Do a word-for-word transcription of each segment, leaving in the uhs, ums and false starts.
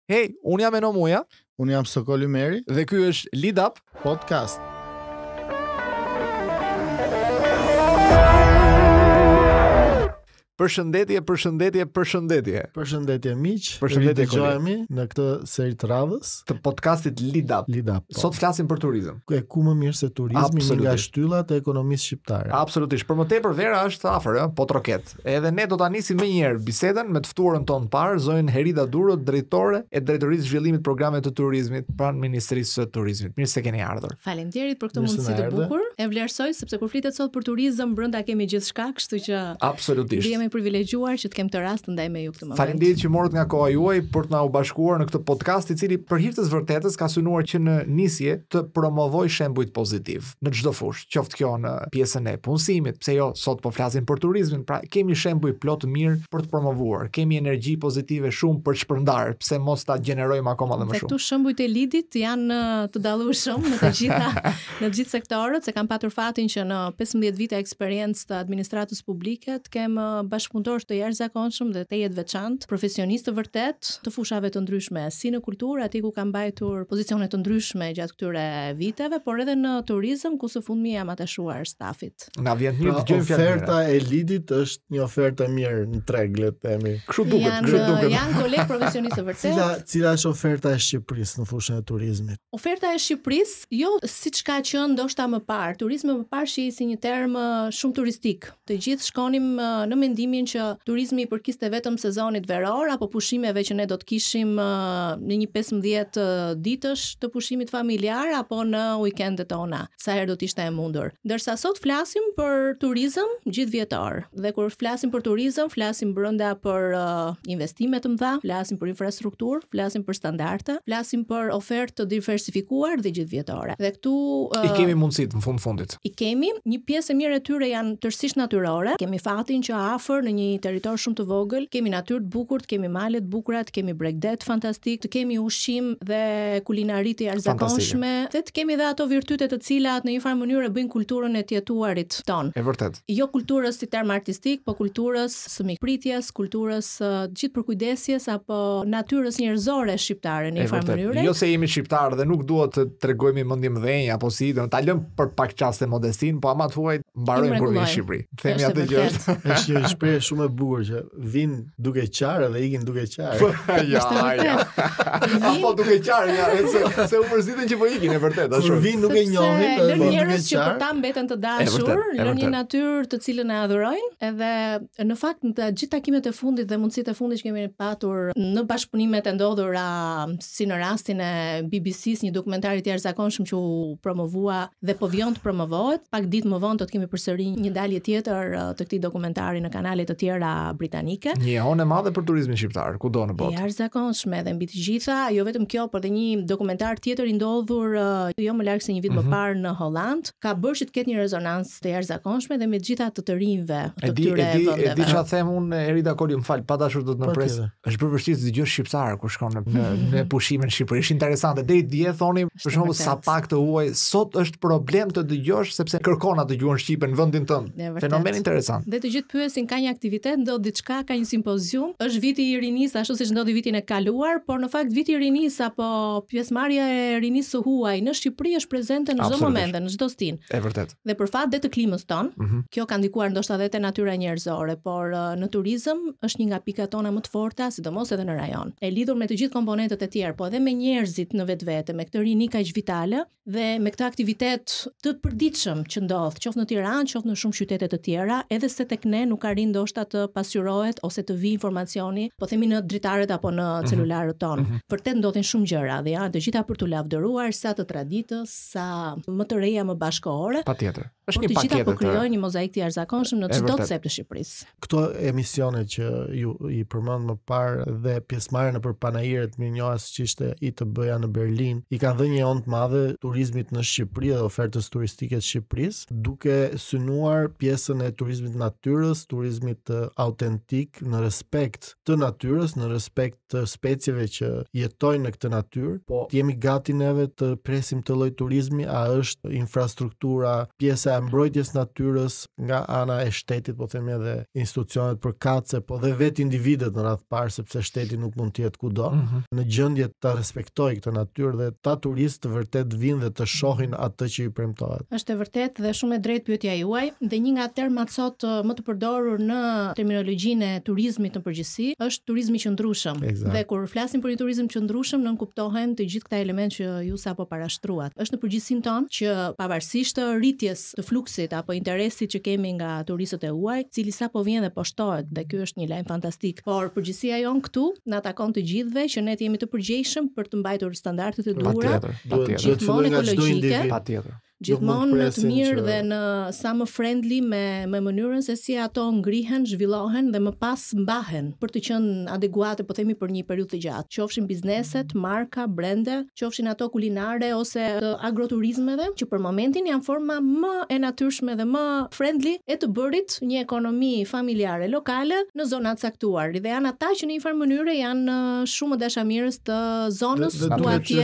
Hey, unë jam Eno Muja. Unë jam Sokol Ymeri. Dhe ky është Lead Up Podcast. Përshëndetje, përshëndetje, përshëndetje. Përshëndetje miq. Përshëndetje dëgjojmë në këtë seri të radhës të podcastit Lead Up. Lead Up. Po. Sot flasim për turizëm. E ku më mirë se turizmi një nga shtyllat e ekonomisë shqiptare. Absolutisht. Për më tepër vera është afër, ë, po troket. Edhe ne do ta nisim më një herë bisedën me të ftuarën tonë të parë, zonjën Herida Duro, drejtore e drejtorisë zhvillimit programeve të turizmit pranë Ministrisë së Turizmit. Mirë se keni ardhur. Faleminderit për këtë mundësi të bukur. E vlerësoj sepse kur flitet sot për turizëm, brenda kemi gjithçka, kështu që absolutisht. Privilegjuar që të kem të rast të ndaj me ju këtë moment. Faleminderit që morët nga koha juaj për të na u bashkuar në këtë podcast i cili për hir të së vërtetës ka synuar që në nisje të promovoj shembujt pozitiv në çdo fushë, qoftë kjo në pjesën e punësimit, pse jo sot po flasim për turizmin, pra kemi shembuj plot të mirë për të promovuar, kemi energji pozitive shumë për të shpërndar, pse mos ta gjenerojmë akoma dhe më shumë. Këtu shembujt e lidit janë të dallueshëm në të gjitha në të gjithë sektorët, se kam patur fatin që në pesëmbëdhjetë vite eksperiencë të administratës publike të kem bashkëpunëtor të jashtëzakonshëm dhe të jetë veçantë, profesionistë të vërtet të fushave të ndryshme, si në kulturë, aty ku kam mbajtur pozicione të ndryshme gjatë këtyre viteve, por edhe në turizëm ku së fundmi jam atachuar stafit. Na vjen mirë pra, të dëgjojmë fjalë. Oferta e lidit është një ofertë e mirë në treg, le të themi. Kështu duket, kështu duket. Janë kolegë profesionistë të vërtet. Cila cila është oferta e Shqipërisë në fushën e turizmit? Oferta e Shqipërisë, jo siç ka qenë ndoshta më parë. Turizmi më parë shihej si një term shumë turistik. Të gjithë shkonim në mendimin që turizmi i përkiste vetëm sezonit veror apo pushimeve që ne do të kishim në një pesëmbëdhjetë ditësh të pushimit familjar apo në weekendet tona, sa herë do të ishte e mundur. Ndërsa sot flasim për turizëm gjithvjetor. Dhe kur flasim për turizëm, flasim brenda për uh, investime të mëdha, flasim për infrastrukturë, flasim për standarde, flasim për ofertë të diversifikuar dhe gjithvjetore. Dhe këtu uh, i kemi mundësitë në fund fundit. I kemi, një pjesë e mirë e tyre janë tërësisht natyrore. Kemi fatin që afër në një territor shumë të vogël, kemi natyrë të bukur, kemi male të bukura, kemi bregdet fantastik, të kemi ushqim dhe kulinari të jashtëzakonshme, dhe të kemi dhe ato virtyte të cilat në një farë mënyrë bëjnë kulturën e të jetuarit ton. E vërtet. Jo kulturës si term artistik, po kulturës së mikpritjes, kulturës uh, gjithë përkujdesjes apo natyrës njerëzore shqiptare në një farë mënyrë. Jo se jemi shqiptarë dhe nuk duhet të tregojmë mendje mëdhenj apo si, do ta lëm për pak çaste modestin, po ama thuaj mbarojmë kur vjen në Shqipëri. Themi atë gjë. Është një shprehje shumë e bukur që vin duke qarë dhe ikin duke qarë. ja, ja. Apo duke qarë, ja, se, se u përziten që po ikin, e vërtet, ashtu. Kur vin nuk e njohin, edhe po njerëz që për ta mbeten të dashur, në një natyrë të cilën e adhurojnë, edhe në fakt në të gjithë takimet e fundit dhe mundësitë e fundit që kemi patur në bashkëpunimet e ndodhura si në rastin e B B C-s, një dokumentar i jashtëzakonshëm që u promovua dhe po vjen të promovohet, pak ditë më vonë do të kemi përsëri një dalje tjetër të këtij dokumentari në kanale të tjera britanike. Një ehon e madhe për turizmin shqiptar, kudo në botë. Jashtëzakonshme dhe mbi të gjitha, jo vetëm kjo, por edhe një dokumentar tjetër i ndodhur jo më larg se një vit më parë në Holland, ka bërë që të ketë një rezonancë të jashtëzakonshme dhe me të gjitha të të rinjve të këtyre vendeve. E di çfarë them unë, Herida Koli, më fal, pa dashur do të më pres. Është bërë vështirë të dëgjosh shqiptar kur shkon në në, në pushime në Shqipëri. Është interesante. Deri dje thoni, për shembull, sa pak të huaj, sot është problem të dëgjosh sepse kërkon atë gjuhën shqipe në vendin tënd. Fenomen interesant. Dhe të gjithë pyesin ka një aktivitet, ndodh diçka, ka një simpozium, është viti i rinisë ashtu siç ndodhi vitin e kaluar, por në fakt viti i rinisë apo pjesëmarrja e rinisë së huaj në Shqipëri është prezente në çdo moment, në çdo stin. E vërtet. Dhe për fat dhe të klimës ton, mm -hmm. kjo ka ndikuar ndoshta edhe te natyra njerëzore, por në turizëm është një nga pikat tona më të forta, sidomos edhe në rajon. E lidhur me të gjithë komponentët e tjerë, po edhe me njerëzit në vetvete, me këtë rini kaq vitale dhe me këtë aktivitet të përditshëm që ndodh, qoftë në Tiranë, qoftë në shumë qytete të tjera, edhe se tek ne nuk arrin ndoshta të pasqyrohet ose të vi informacioni, po themi në dritaret apo në celularët tonë. Mm -hmm. Vërtet ndodhin shumë gjëra dhe janë të gjitha për t'u lavdëruar, sa të traditës, sa më të reja më bashkëkohore. Patjetër. Është një paketë. Të gjitha po krijojnë një mozaik të jashtëzakonshëm në çdo cep të Shqipërisë. Këto emisione që ju i përmend më parë dhe pjesëmarrja në përpanajiret mirënjohës që ishte I T B-ja në Berlin, i kanë dhënë një onë të madhe turizmit në Shqipëri dhe ofertës turistike të Shqipërisë, duke synuar pjesën e turizmit natyrës, turizmit autentik në respekt të natyrës, në respekt të specieve që jetojnë në këtë natyrë, po jemi gati neve të presim të lloj turizmi, a është infrastruktura, pjesa e mbrojtjes natyrës nga ana e shtetit, po themi edhe institucionet përkatëse, po dhe vetë individet në radhë parë, sepse shteti nuk mund të jetë kudo, mm -hmm. në gjendje ta respektojë këtë natyrë dhe ta turistë të vërtet vinë dhe të shohin atë që i premtohet. Është e vërtet dhe shumë e drejtë pyetja juaj, dhe një nga termat sot më të përdorur në terminologjinë e turizmit në përgjithësi është turizmi qëndrueshëm. Exact. Dhe kur flasim për një turizëm qëndrueshëm, nën kuptohen të gjithë këta elementë që ju sapo parashtruat. Është në përgjithësinë tonë që pavarësisht të rritjes të fluksit apo interesit që kemi nga turistët e huaj, cili sapo vjen dhe poshtohet, dhe ky është një lajm fantastik. Por përgjithësia jon këtu na takon të gjithëve që ne jemi të përgjegjshëm për të mbajtur standardet e duhura, gjithmonë ekologjike, patjetër. Gjithmonë në të mirë që... dhe në sa më friendly me, me mënyrën se si ato ngrihen, zhvillohen dhe më pas mbahen për të qenë adeguate, po themi për një periudhë të gjatë. Qofshin bizneset, marka, brende, qofshin ato kulinare ose agroturizmeve, që për momentin janë forma më e natyrshme dhe më friendly e të bërit një ekonomi familjare lokale në zonat caktuar. Dhe janë ata që në një farë mënyrë janë shumë dashamirës të zonës ku atje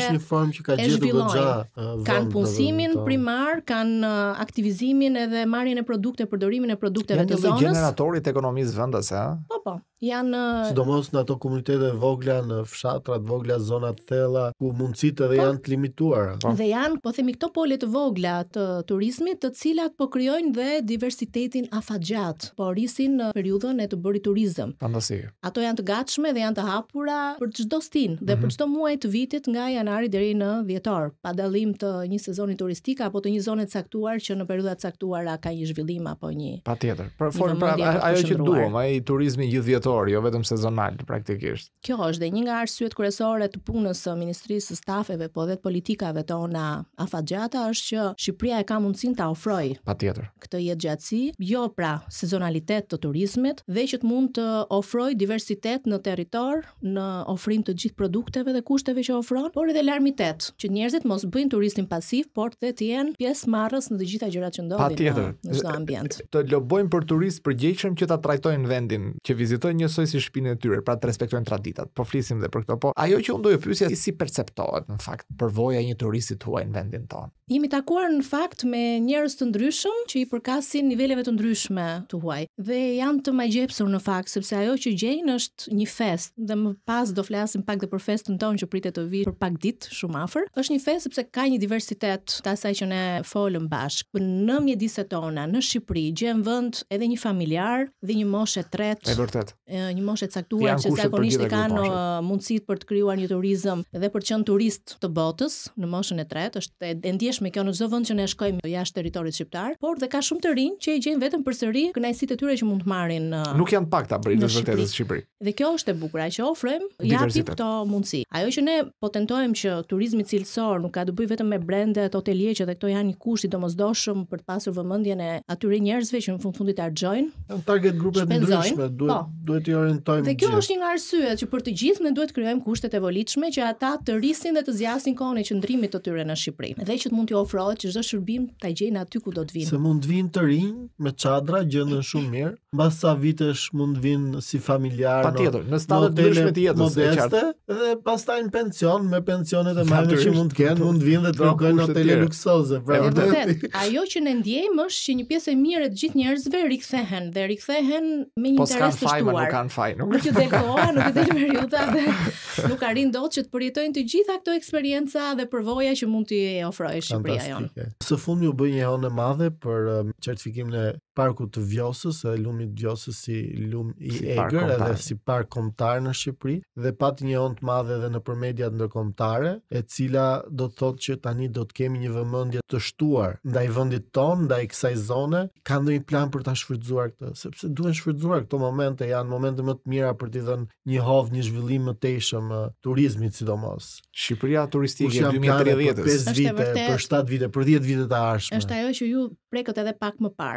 e zhvillojnë. Kanë punësimin mar, kanë aktivizimin edhe marrjen e produkte, përdorimin e produkteve të zonës. Janë generatorë të ekonomisë vendase, ha? Po, po. Janë sidomos në ato komunitete vogla, në fshatrat vogla, zonat thella, ku mundësitë edhe janë të limituara. Po. Dhe janë, po themi, këto pole të vogla të turizmit, të cilat po krijojnë dhe diversitetin afatgjat, po rrisin në periudhën e të bërit turizëm. Fantasi. Ato janë të gatshme dhe janë të hapura për çdo stin dhe mm -hmm. për çdo muaj të vitit nga janari deri në dhjetor, pa dallim të një sezoni turistik apo të një zone të caktuar që në periudha të caktuara ka një zhvillim apo një. Patjetër. Për formë pra, ajo që duam, ai turizmi gjithvjetor, jo vetëm sezonal praktikisht. Kjo është dhe një nga arsyet kryesore të punës së Ministrisë së Stafeve po dhe të politikave tona afatgjata është që Shqipëria e ka mundësinë ta ofrojë. Patjetër. Këtë jetëgjatësi, jo pra sezonalitet të turizmit, dhe që të mund të ofrojë diversitet në territor, në ofrim të gjithë produkteve dhe kushteve që ofron, por edhe larmitet, që njerëzit mos bëjnë turistin pasiv, por të të jenë pjesëmarrës në të gjitha gjërat që ndodhin në, në çdo ambient. Të lobojnë për turistë përgjegjshëm që ta trajtojnë vendin që vizitojnë njësoj si shtëpinë e tyre, pra të respektojnë traditat. Po flisim dhe për këto, po ajo që unë do të pyesja si perceptohet në fakt përvoja e një turisti huaj në vendin tonë. Jemi takuar në fakt me njerëz të ndryshëm që i përkasin niveleve të ndryshme të huaj dhe janë të majgjepsur në fakt, sepse ajo që gjejnë është një fest, dhe më pas do flasim pak dhe për festën tonë që pritet të vijë për pak ditë shumë afër. Është një fest sepse ka një diversitet të asaj që ne folëm bashkë. Në mjediset tona në Shqipëri gjen vend edhe një familjar dhe një moshë tretë. E vërtet. Një moshë të caktuar që zakonisht e kanë mundësitë për të krijuar një turizëm dhe për të qenë turist të botës në moshën e tretë. Është e ndjeshme kjo në çdo vend që ne shkojmë jashtë territorit shqiptar, por dhe ka shumë të rinj që i gjejnë vetëm përsëri kënaqësitë e tyre që mund të marrin. Nuk janë pakta për të vërtetë në Shqipëri. Dhe kjo është e bukur, që ofrojmë japim këto mundësi. Ajo që ne po tentojmë që turizmi cilësor nuk ka të bëjë vetëm me brendet, hotelierë, dhe këto janë një kusht i domosdoshëm për të pasur vëmendjen e atyre njerëzve që në fund fundit argjojnë. Janë target grupe të ndryshme, duhet duhet të orientojmë. Dhe kjo është një nga arsyet që për të gjithë ne duhet krijojmë kushtet e volitshme që ata të rrisin dhe të zgjasin kohën e qëndrimit të tyre në Shqipëri. Dhe që të mund t'i ofrohet që çdo shërbim ta gjejnë aty ku do të vinë. Se mund të vinë të rinj me çadra, gjendën shumë mirë, mbas sa vitesh mund të vinë si familjar. Patjetër, në stade të ndryshme të jetës, modeste, dhe pastaj në pension, me pensionet e mëdha që mund të kenë, mund të vinë dhe të rrokojnë hotele luksoze. Pra vërtet, ajo që ne ndjejmë është që një pjesë e mirë e të gjithë njerëzve rikthehen dhe rikthehen me një interes të shtuar. Nuk kanë faj, nuk Nuk i del koha, nuk i del periudha dhe nuk arrin dot që të përjetojnë të gjitha këto eksperienca dhe përvoja që mund t'i ofrojë Shqipëria jonë. Së fundi u bë një hënë e madhe për um, certifikimin e parkut të Vjosës, e lumit Vjosës si lum i si egër edhe si park kombëtar në Shqipëri, dhe pati një hënë të madhe edhe nëpër mediat ndërkombëtare, e cila do të thotë që tani do të kemi një vëmendje të shtuar ndaj vendit ton, ndaj kësaj zone. Ka ndonjë plan për ta shfrytzuar këtë, sepse duhen shfrytzuar këto momente, janë momente më të mira për t'i dhënë një hovë, një zhvillim më tejshëm uh, turizmit sidomos. Shqipëria turistike dy mijë e tridhjetë për pesë vite, për shtatë vite, për dhjetë vite të ardhshme. Është ajo që ju prekët edhe pak më parë, po punoni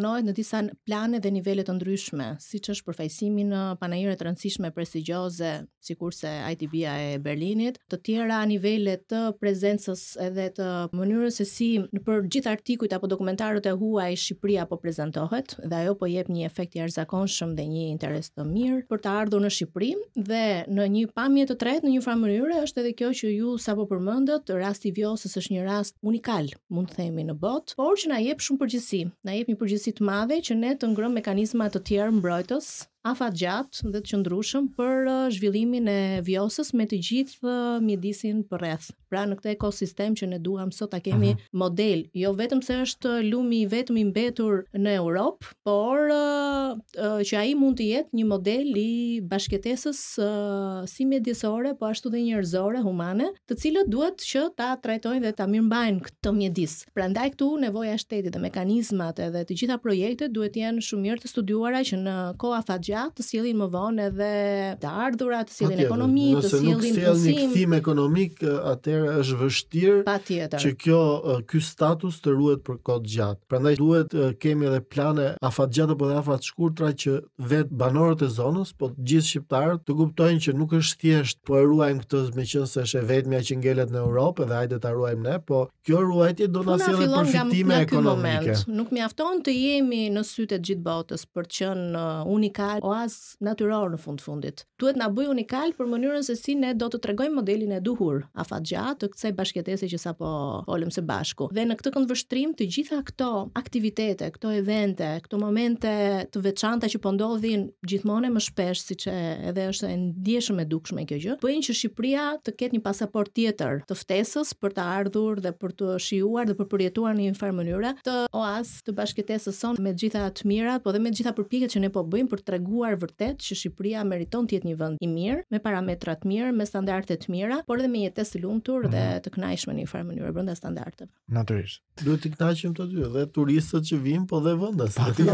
funksionohet në disa plane dhe nivele të ndryshme, siç është përfaqësimi në panajire të rëndësishme prestigjioze, sikurse I T B-a e Berlinit, të tjera nivele të prezencës edhe të mënyrës se si nëpër gjithë artikujt apo dokumentarët e huaj Shqipëria po prezantohet, dhe ajo po jep një efekt i jashtëzakonshëm dhe një interes të mirë për të ardhur në Shqipëri, dhe në një pamje të tretë në një farë mënyrë është edhe kjo që ju sapo përmendët, rasti i Vjosës është një rast unikal, mund të themi në botë, por që na jep shumë përgjegjësi, na jep një përgjegjësi të madhe që ne të ngrëm mekanizma të tjerë mbrojtës afatgjatë dhe të qëndrueshëm për zhvillimin e Vjosës me të gjithë mjedisin përreth. Pra në këtë ekosistem që ne duam sot ta kemi uh-huh. model, jo vetëm se është lumi vetëm i mbetur në Europë, por uh, uh, që ai mund të jetë një model i bashkëtesës uh, si mjedisore, po ashtu dhe njerëzore, humane, të cilët duhet që ta trajtojnë dhe ta mirëmbajnë këtë mjedis. Prandaj këtu nevoja e shtetit dhe mekanizmat edhe të gjitha projektet duhet të jenë shumë mirë të studiuara që në kohë afatgjatë të sjellin më vonë edhe të ardhurat, të sjellin ekonomi, të sjellin punësim. Nëse nuk sjell një kthim ekonomik, atëherë është vështirë që kjo ky status të ruhet për kohë të gjatë. Prandaj duhet kemi edhe plane afatgjatë apo afat shkurtra që vet banorët e zonës, po gjithë shqiptarët të kuptojnë që nuk është thjesht po e ruajmë këtë meqense është e vetmja që ngelet në Europë dhe hajde ta ruajmë ne, po kjo ruajtje do na sjellë përfitime ekonomike. Nuk mjafton të jemi në sytë të gjithë botës për të qenë unikal oaz natyror në fund fundit. Duhet na bëj unikal për mënyrën se si ne do të tregojmë modelin e duhur afatgjatë të kësaj bashkëtese që sapo folëm së bashku. Dhe në këtë këndvështrim të gjitha këto aktivitete, këto evente, këto momente të veçanta që po ndodhin gjithmonë më shpesh, siç edhe është e ndjeshëm e dukshme kjo gjë, bëjnë që Shqipëria të ketë një pasaport tjetër të ftesës për të ardhur dhe për të shijuar dhe për përjetuar në një farë mënyre të oaz të bashkëtesës sonë me gjitha të mirat, po dhe me gjitha përpjekjet që ne po bëjmë për të treguar vërtet që Shqipëria meriton të jetë një vend i mirë, me parametra të mirë, me standarde të mira, por edhe me jetesë të lumtur dhe të kënaqshme në një farë mënyrë brenda standardeve. Natyrisht. Duhet të kënaqem të dy, dhe turistët që vinë, po dhe vendas.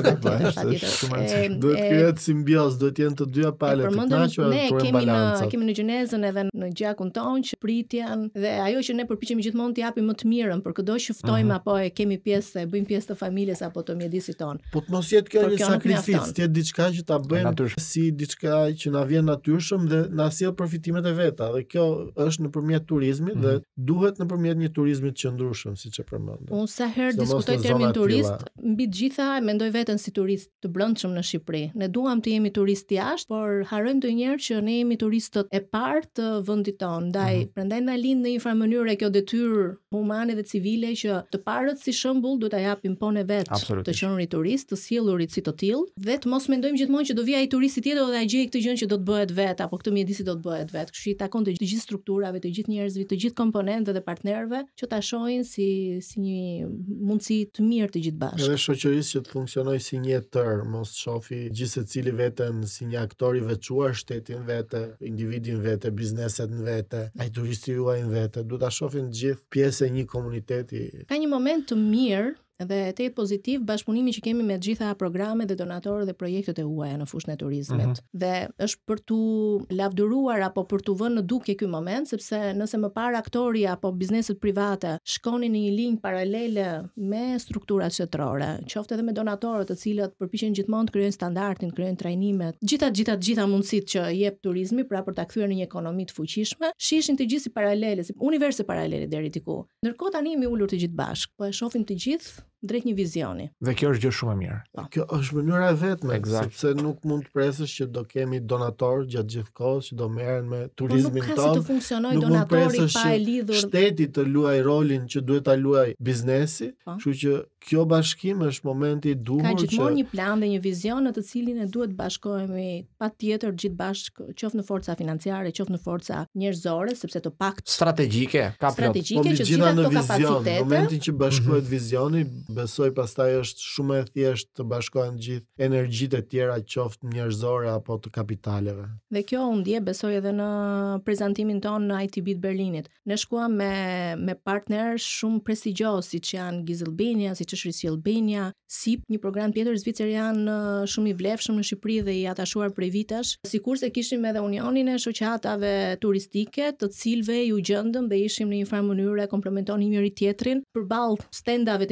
Patjetër. Duhet krijohet simbiozë, duhet jenë të dyja palët të kënaqura dhe të balancë. Ne kemi në gjenezën edhe në gjakun tonë që pritjen dhe ajo që ne përpiqemi gjithmonë të japim më të mirën për çdo që ftojmë apo e kemi pjesë, e bëjmë pjesë të familjes apo të mjedisit ton. Po të mos jetë kjo një sakrificë, të jetë diçka që ta bëjmë si diçka që na vjen natyrshëm dhe na sjell përfitimet e veta, dhe kjo është nëpërmjet turizmit dhe duhet nëpërmjet një turizmi të qëndrueshëm, siç e përmendëm. Unë sa herë diskutoj termin turist, mbi të gjitha mendoj veten si turist të brendshëm në Shqipëri. Ne duam të jemi turist jashtë, por harrojmë ndonjëherë që ne jemi turistët e parë të vendit tonë. Ndaj, prandaj na lind në një farë mënyrë kjo detyrë humane dhe civile që të parët si shembull duhet ta japim ponë vet të qenurit turist, të sjellurit si të tillë, dhe të mos mendojmë gjithmonë që do vi ai turisti tjetër dhe ai gjej këtë gjë që do të bëhet vet apo këtë mjedisi do të bëhet vet. Kështu i takon të gjithë strukturave, të gjithë njerëzve, të gjithë komponentëve dhe partnerëve që ta shohin si si një mundësi të mirë të gjithë bashkë. Edhe shoqërisë që të funksionojë si një tër, mos shofi gjithë secili veten si një aktor i veçuar, shtetin vete, individin vete, bizneset në vete, ai turisti juaj në vete, duhet ta shohin të gjithë pjesë e një komuniteti. Ka një moment të mirë dhe te pozitiv bashkëpunimi që kemi me të gjitha programet dhe donatorët dhe projektet e huaja në fushën e turizmit. Uh-huh. Dhe është për tu lavdëruar apo për tu vënë në dukje ky moment, sepse nëse më parë aktori apo bizneset private shkonin në një linjë paralele me strukturat shtetërore, qoftë edhe me donatorët të cilët përpiqen gjithmonë të krijojnë standardin, krijojnë trajnimet, gjitha gjitha gjitha mundësitë që jep turizmi pra për ta kthyer në një ekonomi të fuqishme, shishin të gjithë si paralele, si universe paralele deri diku. Ndërkohë tani jemi ulur të gjithë bashkë, po e shohim të gjithë drejt një vizioni. Dhe kjo është gjë shumë e mirë. Kjo është mënyra e vetme, exact. Sepse nuk mund të presësh që do kemi donator gjatë gjithë kohës që do merren me turizmin tonë. Nuk ka si të funksionojë donatori pa e lidhur. Shteti të luajë rolin që duhet ta luajë biznesi, kështu që kjo bashkim është momenti i duhur që ka gjithmonë një plan dhe një vizion në të cilin ne duhet bashkohemi patjetër gjithë bashkë, qoftë në forca financiare, qoftë në forca njerëzore, sepse të pakt strategjike, ka strategjike që gjitha këto kapacitete. Në momentin që bashkohet mm-hmm. vizioni, besoj pastaj është shumë e thjeshtë të bashkohen gjithë energjitë e tjera, qoftë njerëzore apo të kapitaleve. Dhe kjo u ndje besoj edhe në prezantimin ton në I T B të Berlinit. Ne shkuam me me partnerë shumë prestigjioz, siç janë Gazulli, siç është Risi Albania, S I P, një program tjetër zviceran shumë i vlefshëm në Shqipëri dhe i atashuar prej vitesh. Sikurse kishim edhe unionin e shoqatave turistike, të cilëve ju gjendëm dhe ishim në një farë mënyrë komplementonin njëri tjetrin përballë standave të njëri tjetrit.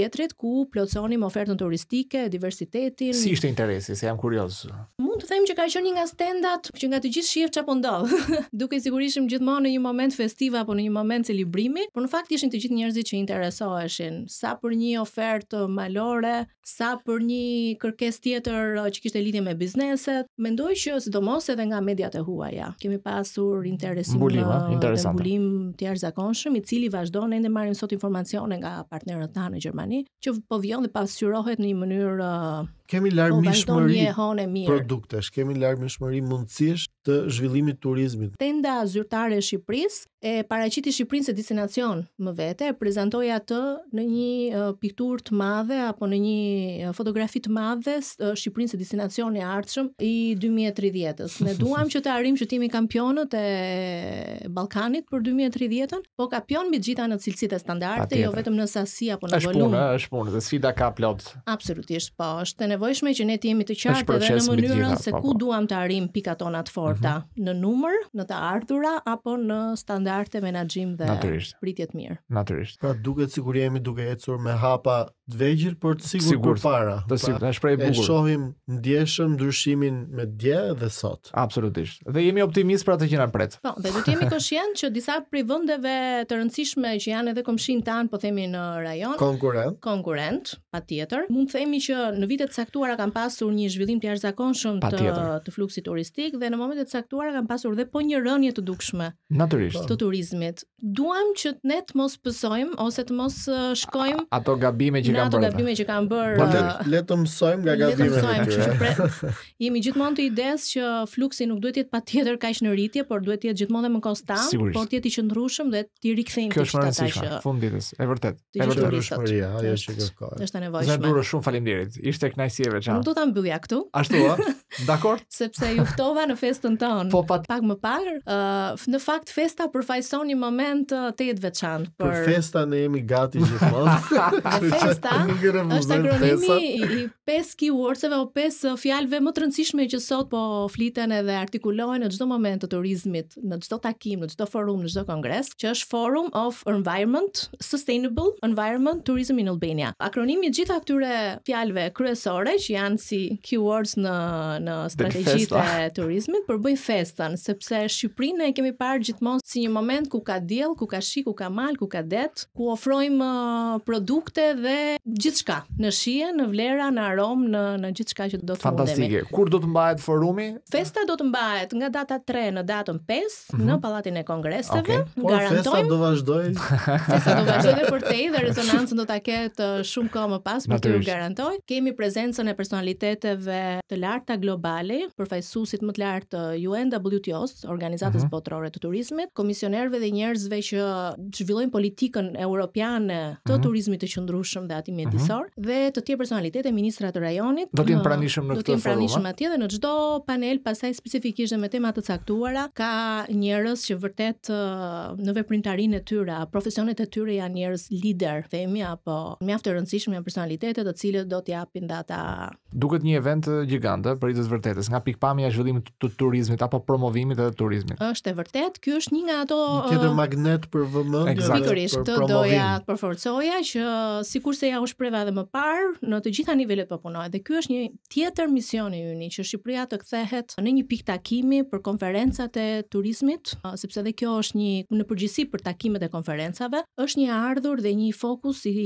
tjetrit ku plotësonim ofertën turistike, diversitetin. Si ishte interesi, se jam kurioz. Mund të them që ka qenë një nga stendat që nga të gjithë shihef çfarë po ndodh. Duke sigurisht gjithmonë në një moment festiv apo në një moment celebrimi, por në fakt ishin të gjithë njerëzit që interesoheshin, sa për një ofertë malore, sa për një kërkesë tjetër që kishte lidhje me bizneset. Mendoj që sidomos edhe nga mediat e huaja kemi pasur interesim dhe mbulim të jashtëzakonshëm, i cili vazhdon, ende marrim sot informacione nga partnerët tanë në Gjermani, që po vjen dhe pasqyrohet në një mënyrë kemi larmishmëri produktesh, kemi larmishmëri mundësish të zhvillimit turizmit. Tenda zyrtare e Shqipërisë e paraqiti Shqipërinë si destinacion më vete, e prezantoi atë në një uh, pikturë të madhe apo në një uh, fotografi të madhe uh, Shqipërinë si destinacion i ardhshëm i dy mijë e tridhjetës. Ne duam që të arrijmë që të jemi kampionët e Ballkanit për dy mijë e tridhjetën, po kampion mbi gjitha në cilësitë e standarde, jo vetëm në sasi apo në volum. Është punë, është punë, dhe sfida ka plot. Absolutisht, po, është nevojshme që ne të jemi të qartë edhe në mënyrën se ku duam të arrijmë pikat tona të forta, mm-hmm. në numër, në të ardhura apo në standarde menaxhim dhe pritje të mirë. Natyrisht. Pra duket sikur jemi duke ecur me hapa të vegjël, por të sigurt përpara. Të sigurt, është prej bukur. E shohim ndjeshëm ndryshimin me dje dhe sot. Absolutisht. Dhe jemi optimist për atë që na pret. Po, dhe do të jemi koshient që disa prej vendeve të rëndësishme që janë edhe komshin tan, po themi në rajon, konkurrent, konkurrent, patjetër. Mund të themi që në vitet e caktuara kanë pasur një zhvillim të jashtëzakonshëm të, të fluksit turistik dhe në momentet e caktuara kanë pasur dhe po një rënje të dukshme. Natyrisht. Të turizmit. Duam që ne të mos pësojmë ose të mos shkojmë ato gabime që kanë bërë. Ato gabime që kanë bërë. Po le të mësojmë nga gabimet e tyre. Jemi gjithmonë të idesë që fluksi nuk duhet të jetë patjetër kaq në rritje, por duhet të jetë gjithmonë më konstant, por të jetë i qëndrueshëm dhe të rikthejmë të ata që funditës. E vërtet. E vërtet. Ajo që kërkoj. Është e nevojshme. Zë Duro, shumë faleminderit. Ishte kënaqësi e veçantë. Nuk do ta mbyllja këtu. Ashtu ë? Dakor? Sepse ju ftova në festën tonë. Po pat... pak më parë, uh, në fakt festa përfaqëson një moment uh, të jetë veçantë. Për, për festa ne jemi gati gjithmonë. Festa është akronimi i pesë keywordseve o pesë fjalëve më të rëndësishme që sot po fliten edhe artikulohen në çdo moment të turizmit, në çdo takim, në çdo forum, në çdo kongres, që është Forum of Environment, Sustainable Environment Tourism in Albania. Akronimi i gjitha këtyre fjalëve kryesore që janë si keywords në në strategjitë e turizmit përbëjnë festën, sepse Shqipërinë e kemi parë gjithmonë si një moment ku ka diell, ku ka shi, ku ka mal, ku ka det, ku ofrojmë produkte dhe gjithçka, në shije, në vlera, në aromë, në në gjithçka që do të mundemi. Fantastike. Kur do të mbahet forumi? Festa do të mbahet nga data tre në datën pesë mm-hmm. në Pallatin e Kongreseve. Okay. Garantojmë. Festa do vazhdoj. Festa do vazhdoj dhe për te dhe rezonancën do ta ketë shumë kohë më pas, për të ju garantoj. Kemi prezencën e personaliteteve të larta globale, përfaqësuesit më të lartë të U N W T O-s, Organizatës mm-hmm. Botërore të Turizmit, komisionerëve dhe njerëzve që zhvillojnë politikën europiane të mm-hmm. turizmit të qëndrueshëm dhe atij mjedisor, mm-hmm. dhe të tjerë personalitete, ministra të rajonit. Do të jenë pranishëm në këtë forum. Do të jenë pranishëm atje dhe në çdo panel, pastaj specifikisht me tema të caktuara, ka njerëz që vërtet në veprimtarinë e tyre, profesionet e tyre janë njerëz lider, themi, apo mjaft të rëndësishëm, janë personalitete të cilët do t'japin data. Duket një event gjigante për të vërtetës, nga pikpamja e zhvillimit të turizmit apo promovimit të turizmit. Është e vërtet, ky është një nga ato tjetër magnet për vëmendje, pikërisht të doja të përforcoja që sikurse ja u shpreva edhe më parë, në të gjitha nivelet po punoj. Dhe ky është një tjetër mision i yni që Shqipëria të kthehet në një pikë takimi për konferencat e turizmit, sepse edhe kjo është një në përgjithësi për takimet e konferencave, është një ardhur dhe një fokus i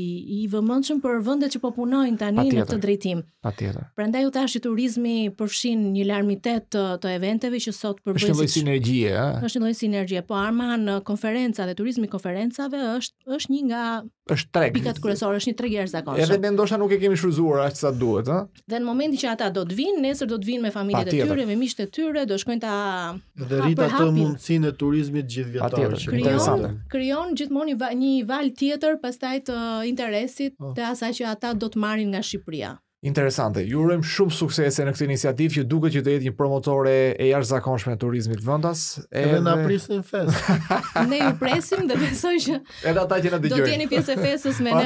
i vëmendshëm për vendet që po punojnë tani në këtë drejtim. Patjetër. Prandaj u thash që turizmi përfshin një larmitet të, të eventeve që sot përbëjnë. Është një lloj sinergjie, ëh. Është një lloj sinergjie, po arma në konferenca dhe turizmi konferencave është është një nga është treg. Pikat kryesore, është një treg i jashtëzakonshëm. Edhe ne ndoshta nuk e kemi shfryzuar aq sa duhet, ëh. Dhe në momentin që ata do të vinë, nesër do të vinë me familjet e tyre, me miqtë e tyre, do shkojnë ta dhe rrit atë mundësinë e turizmit gjithvjetor. Interesante. Krijon gjithmonë një val tjetër pastaj të interesit oh. të asaj që ata do të marrin nga Shqipëria. Interesante. Ju urojmë shumë suksese në këtë iniciativë që duket që do jetë një promotore e jashtëzakonshme e turizmit vendas. Edhe na prisnin fest. Ne ju presim dhe besoj që edhe ata që na do dëgjojnë. të jeni pjesë e festës me ne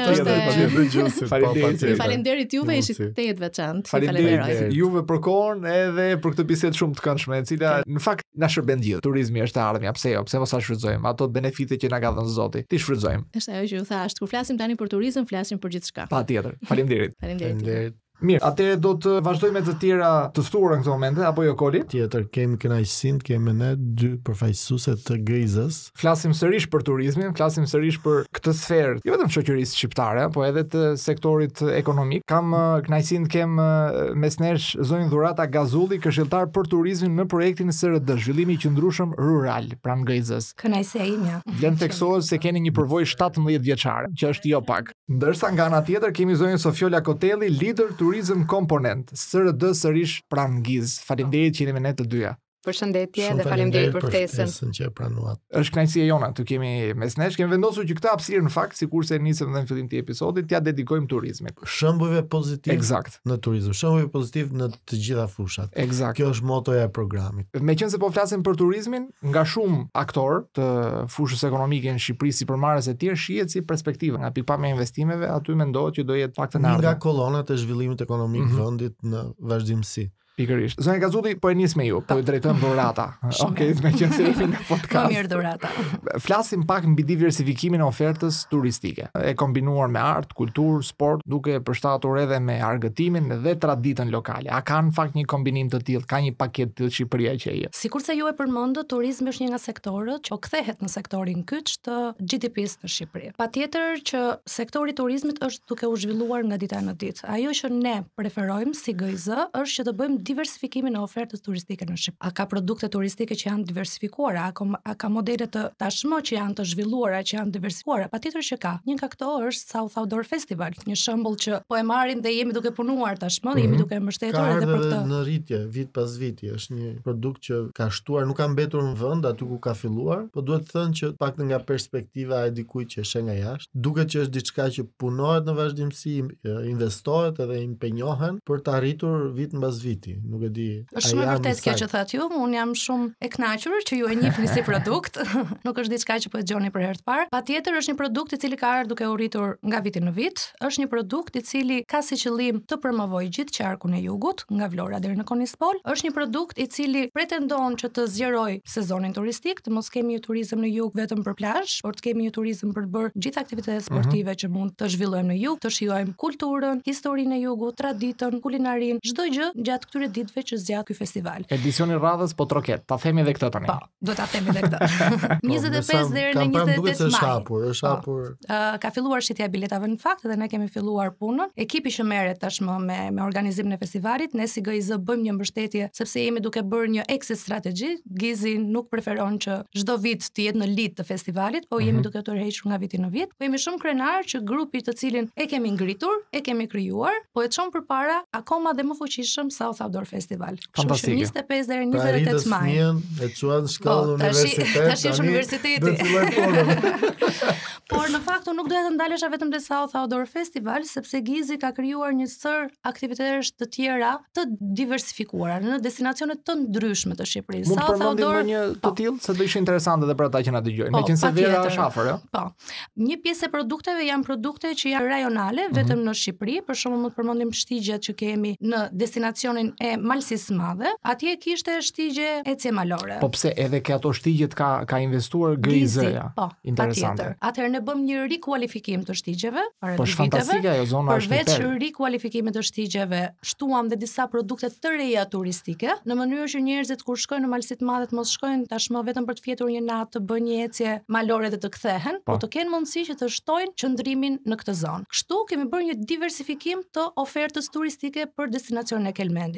është. Faleminderit. Faleminderit juve, ishit tejet veçantë. Falenderoj. Juve për kohën edhe për këtë bisedë shumë të këndshme, e cila në fakt na shërben gjithë. Turizmi është e ardhmja, pse jo? Pse mos ta shfrytëzojmë ato benefite që na ka dhënë Zoti? Ti shfrytëzojmë. Është ajo që ju thash, kur flasim tani për turizëm, flasim për gjithçka. Patjetër. Faleminderit. Faleminderit. Mirë, atëherë do të vazhdojmë me të tjera të ftuara në këtë moment, apo jo Koli? Tjetër, kemi kënaqësinë, kemi ne dy përfaqësuese të Grizës. Flasim sërish për turizmin, flasim sërish për këtë sferë, jo vetëm shoqërisë shqiptare, po edhe të sektorit ekonomik. Kam kënaqësinë të kem mes nesh zonjën Dhurata Gazulli, këshilltar për turizmin në projektin S R D, zhvillimi i qëndrueshëm rural pranë Grizës. Kënaqësia ime. Vlen theksohet se keni një përvojë shtatëmbëdhjetë vjeçare, që është jo pak. Ndërsa nga ana tjetër kemi zonjën Sofjola Kotelli, lider turizëm komponent, S R D sërish pranë Giz. Faleminderit që jeni me ne të dyja. Përshëndetje dhe faleminderit për ftesën që e pranuat. Është kënaqësi e jona të kemi mes nesh. Kemi vendosur që këtë hapësirë në fakt, sikurse nisëm dhe në fillim të episodit, t'ia dedikojmë turizmit. Shembujve pozitiv Eksakt. në turizëm, shembujve pozitiv në të gjitha fushat. Eksakt. Kjo është motoja e programit. Meqense po flasim për turizmin, nga shumë aktor të fushës ekonomike në Shqipëri, sipërmarrës e tjerë, shihet si perspektivë nga pikpamja e investimeve, aty mendohet që do jetë pak të nga kolonat e zhvillimit ekonomik mm -hmm. vendit në vazhdimsi. Pikërisht. Zonja Gazulli, po e nis me ju, po i drejtojmë Dhurata. Okej, me qenë se jemi në podcast. Më mirë Dhurata. Flasim pak mbi diversifikimin e ofertës turistike, e kombinuar me art, kulturë, sport, duke përshtatur edhe me argëtimin dhe traditën lokale. A ka në fakt një kombinim të tillë, ka një paketë të tillë Shqipëria që e jep? Sikurse ju e përmendët, turizmi është një nga sektorët që kthehet në sektorin kyç të G D P-s në Shqipëri. Patjetër që sektori i turizmit është duke u zhvilluar nga dita në ditë. Ajo që ne preferojmë si G I Z është që të bëjmë diversifikimin e ofertës turistike në Shqipëri. A ka produkte turistike që janë diversifikuara, a ka, a ka modele të tashmë që janë të zhvilluara, që janë diversifikuara? Patjetër që ka. Një nga këto është South Outdoor Festival, një shembull që po e marrim dhe jemi duke punuar tashmë, mm -hmm. jemi duke mbështetur edhe për këtë. Ka në rritje vit pas viti, është një produkt që ka shtuar, nuk ka mbetur në vend aty ku ka filluar, po duhet të thënë që pak nga perspektiva e dikujt që sheh nga jashtë, duket që është diçka që punohet në vazhdimsi, investohet edhe impenjohen për të arritur vit mbas viti. Nuk e di. Është shumë vërtet kjo që thatë ju, unë jam shumë e kënaqur që ju e njihni si produkt. Nuk është diçka që po e dëgjoni për herë të parë. Patjetër është një produkt i cili ka ardhur duke u rritur nga viti në vit, është një produkt i cili ka si qëllim të promovojë gjithë qarkun e jugut, nga Vlora deri në Konispol. Është një produkt i cili pretendon që të zgjerojë sezonin turistik, të mos kemi një turizëm në jug vetëm për plazh, por të kemi një turizëm për të bërë gjithë aktivitetet sportive mm -hmm. që mund të zhvillojmë në jug, të shijojmë kulturën, historinë e jugut, traditën, kulinarinë, çdo gjë gjatë këtyre ditëve që zgjat ky festival. Edicioni radhës po troket. Ta themi edhe këtë tani. Po, do ta themi edhe këtë. njëzet e pesë deri në njëzet e tetë maj. Është hapur, është hapur. Uh, ka filluar shitja e biletave në fakt dhe ne kemi filluar punën. Ekipi që merret tashmë me me organizimin e festivalit, ne si G I Z bëjmë një mbështetje sepse jemi duke bërë një exit strategy. Gizi nuk preferon që çdo vit të jetë në lid të festivalit, po jemi mm -hmm. duke të tërhequr nga viti në vit. Po jemi shumë krenar që grupi të cilin e kemi ngritur, e kemi krijuar, po e çon përpara akoma dhe më fuqishëm South Outdoor Festival. Fantastike. njëzet e pesë deri në njëzet e tetë maj. E çuan në shkollë universitet. Tash është universiteti. Por në fakt unë nuk doja të ndalesha vetëm te South Outdoor Festival, sepse Gizi ka krijuar një sër aktivitetesh të tjera të diversifikuara në destinacione të ndryshme të Shqipërisë. Mund të përmendim më një të tillë se do ishte interesante edhe për ata që na dëgjojnë. Meqense vera është afër, ëh. Po. Një pjesë e produkteve janë produkte që janë rajonale, vetëm mm -hmm. në Shqipëri, për shembull mund të përmendim shtigjet që kemi në destinacionin e Malësisë së Madhe. Atje kishte shtigje ecje malore. Po pse edhe ke ato shtigjet ka ka investuar G I Z-ja. Po, interesante. Atëherë ne bëm një rikualifikim të shtigjeve para po, dy viteve. Po fantastike ajo zona është. Përveç rikualifikimit të shtigjeve, shtuam dhe disa produkte të reja turistike, në mënyrë që njerëzit kur shkojnë në Malësitë të Madhe të mos shkojnë tashmë vetëm për të fjetur një natë, të bëjnë një ecje malore dhe të kthehen, po të kenë mundësi që të shtojnë qëndrimin në këtë zonë. Kështu kemi bërë një diversifikim të ofertës turistike për destinacionin e Kelmendit.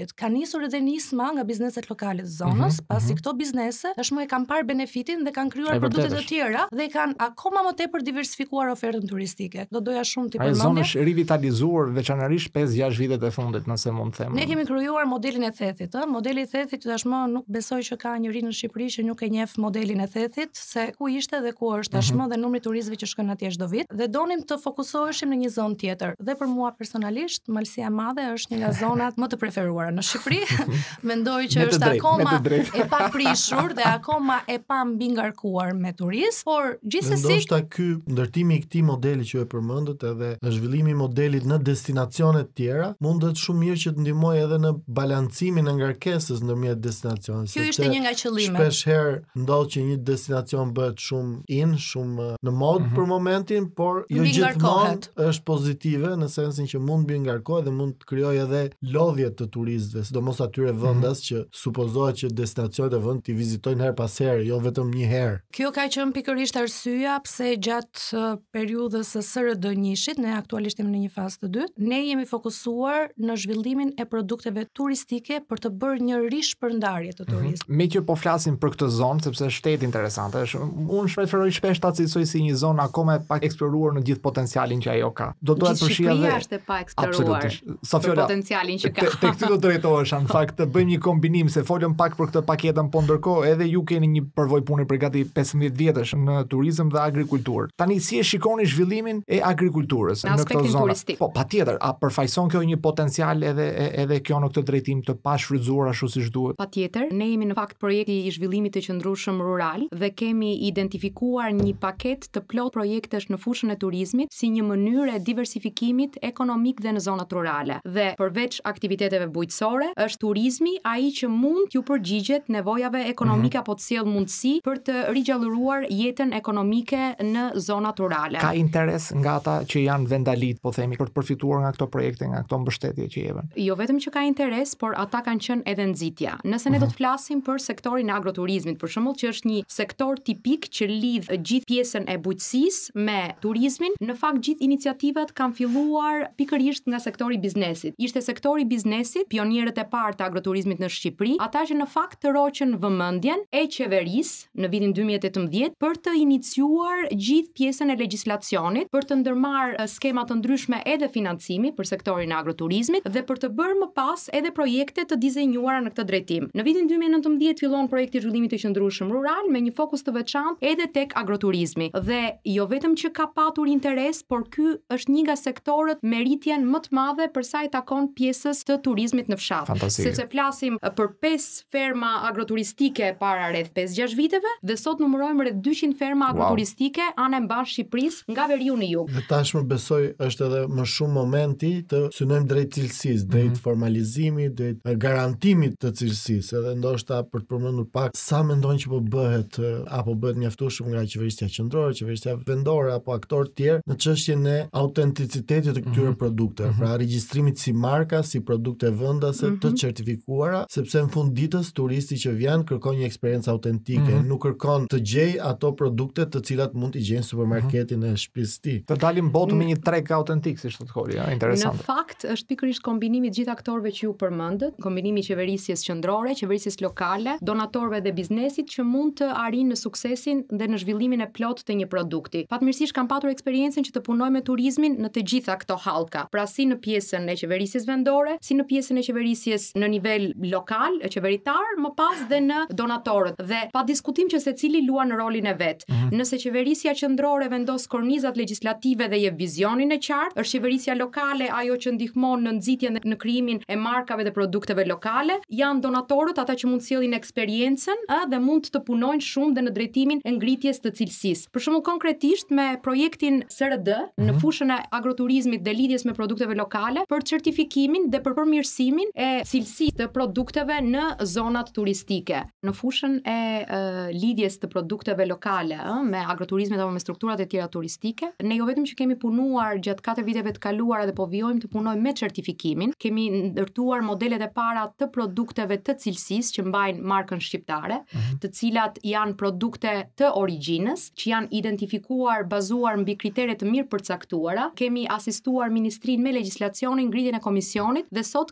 turistit. Ka nisur edhe nisma nga bizneset lokale të zonës, Mhm, pasi mhm. këto biznese tashmë e kanë parë benefitin dhe kanë krijuar E produkte vërtet të është. tjera dhe kanë akoma më tepër diversifikuar ofertën turistike. Do doja shumë t'i Ai zonë përmendja. është rivitalizuar veçanërisht pesë gjashtë vitet e fundit, nëse mund të them. Ne kemi krijuar modelin e thethit, ë, modeli i thethit tashmë nuk besoj që ka njëri në Shqipëri që nuk e njeh modelin e thethit, se ku ishte dhe ku është tashmë dhe numri turistëve që shkojnë atje çdo vit. Dhe donim të fokusoheshim në një zonë tjetër. Dhe për mua personalisht, Malësia e Madhe është një nga zonat më të preferuara në Shqipëri. Mendoj që Me të është drejtë, me akoma të drejtë. e paprishur dhe akoma e pa mbingarkuar me turistë, por gjithsesi Ndoshta ky ndërtimi i këtij modeli që e përmendët edhe zhvillimi i modelit në destinacione të tjera mundet shumë mirë që të ndihmojë edhe në balancimin e ngarkesës ndërmjet destinacioneve. Ky ishte një nga qëllimet. Shpesh herë ndodh që një destinacion bëhet shumë in, shumë në mod Mhm. për momentin, por jo Mbingarkohet. gjithmonë është pozitive në sensin që mund mbingarkohet dhe mund të krijojë edhe lodhje të turistëve, sidomos atyre vendas që supozohet që destinacionet e vendit i vizitojnë her pas here, jo vetëm një herë. Kjo ka qenë pikërisht arsyeja pse gjatë uh, periudhës së S R D njëshit, ne aktualisht jemi në një fazë të dytë, ne jemi fokusuar në zhvillimin e produkteve turistike për të bërë një rishpërndarje të turizmit. Me që po flasim për këtë zonë, sepse është shtet interesante, është, unë preferoj shpesh ta cilësoj si një zonë akoma e pak eksploruar në gjithë potencialin që ajo ka. Do doja të përfshija Shqipëria dhe është e pa eksploruar absolutisht. për Sofjola, potencialin që te, ka. te këty do drejtohesha, në fakt të bëjmë një kombinim, se folëm pak për këtë paketën, po ndërkohë edhe ju keni një përvojë pune për gati pesëmbëdhjetë vjetësh në turizëm dhe agrikulturë. Tani si e shikoni zhvillimin e agrikulturës Në në këto aspektin zona? turistik. Po, patjetër, a përfaqëson kjo një potencial edhe edhe kjo në këtë drejtim të pashfrytzuar ashtu siç duhet? Patjetër, ne jemi në fakt projekti i zhvillimit të qëndrueshëm rural dhe kemi identifikuar një paketë të plot projektesh në fushën e turizmit si një mënyrë e diversifikimit ekonomik dhe në zonat rurale. Dhe përveç aktiviteteve bujqësore, është turizmi ai që mund t'ju përgjigjet nevojave ekonomike apo të sjell mundësi për të rigjallëruar jetën ekonomike në zonat rurale. Ka interes nga ata që janë vendalit, po themi, për të përfituar nga këto projekte, nga këto mbështetje që jepen? Jo vetëm që ka interes, por ata kanë qenë edhe nxitja. Nëse ne do të flasim për sektorin e agroturizmit, për shembull, që është një sektor tipik që lidh gjithë pjesën e bujqësisë me turizmin, në fakt gjithë iniciativat kanë filluar pikërisht nga sektori i biznesit. Ishte sektori i biznesit, pionierët e parë të agroturizmit në Shqipëri, ata që në fakt të roqën vëmendjen e qeverisë në vitin dy mijë e tetëmbëdhjetë për të iniciuar gjithë pjesën e legjislacionit, për të ndërmarrë skema të ndryshme edhe financimi për sektorin e agroturizmit dhe për të bërë më pas edhe projekte të dizenjuara në këtë drejtim. Në vitin dy mijë e nëntëmbëdhjetë fillon projekti i zhvillimit të qëndrueshëm rural me një fokus të veçantë edhe tek agroturizmi. Dhe jo vetëm që ka patur interes, por ky është një nga sektorët me rritjen më të madhe për sa i takon pjesës të turizmit në fshat. Fantastike. Sepse flasim për pesë ferma agroturistike para rreth pesë gjashtë viteve dhe sot numërojmë rreth dyqind ferma agroturistike anë mbash Shqipërisë nga veriu në jug. Dhe tashmë besoj është edhe më shumë momenti të synojmë drejt cilësisë, drejt Mhm. formalizimit, drejt e, garantimit të cilësisë. Edhe ndoshta për të përmendur pak sa mendojnë që po bëhet e, apo bëhet mjaftueshëm nga qeverisja qendrore, qeverisja vendore apo aktorë të tjerë në çështjen e autenticitetit të këtyre Mhm. produkteve, Mhm. pra regjistrimit si marka, si produkte vendase të Mhm. certifikuara, sepse në fund ditës turisti që vjen kërkon një eksperiencë autentike, Mhm. nuk kërkon të gjej ato produkte të cilat mund t'i gjejnë në supermarketin e shtëpisë tij. Të dalim botë me një treg autentik, si thotë Koli, ja, Në interesante. fakt është pikërisht kombinimi i gjithë aktorëve që ju përmendët, kombinimi i qeverisjes qendrore, qeverisjes lokale, donatorëve dhe biznesit që mund të arrijnë në suksesin dhe në zhvillimin e plot të një produkti. Fatmirësisht kam patur eksperiencën që të punoj me turizmin në të gjitha këto hallka, pra si në pjesën e qeverisjes vendore, si në pjesën e qeverisjes në nivel lokal, e qeveritar, më pas dhe në donatorët. Dhe pa diskutim që secili luan rolin e vet. Nëse qeverisja qendrore vendos kornizat legjislative dhe jep vizionin e qartë, është qeverisja lokale ajo që ndihmon në nxitjen dhe në krijimin e markave dhe produkteve lokale, janë donatorët ata që mund sjellin eksperiencën ë, dhe mund të punojnë shumë dhe në drejtimin e ngritjes të cilësisë. Për shembull konkretisht me projektin S R D në fushën e agroturizmit dhe lidhjes me produkteve lokale për certifikimin dhe për përmirësimin e cilësisë të produkteve në zonat turistike. Në fushën e uh, lidhjes të produkteve lokale ë, me agroturizmin apo me strukturat e tjera turistike, ne jo vetëm që kemi punuar gjatë katër viteve të kaluara dhe po vijojmë të punojmë me certifikimin, kemi ndërtuar modelet e para të produkteve të cilësisë që mbajnë markën shqiptare, të cilat janë produkte të origjinës, që janë identifikuar bazuar mbi kritere të mirë përcaktuara. Kemi asistuar ministrinë me legjislacionin, ngritjen e komisionit dhe sot kemi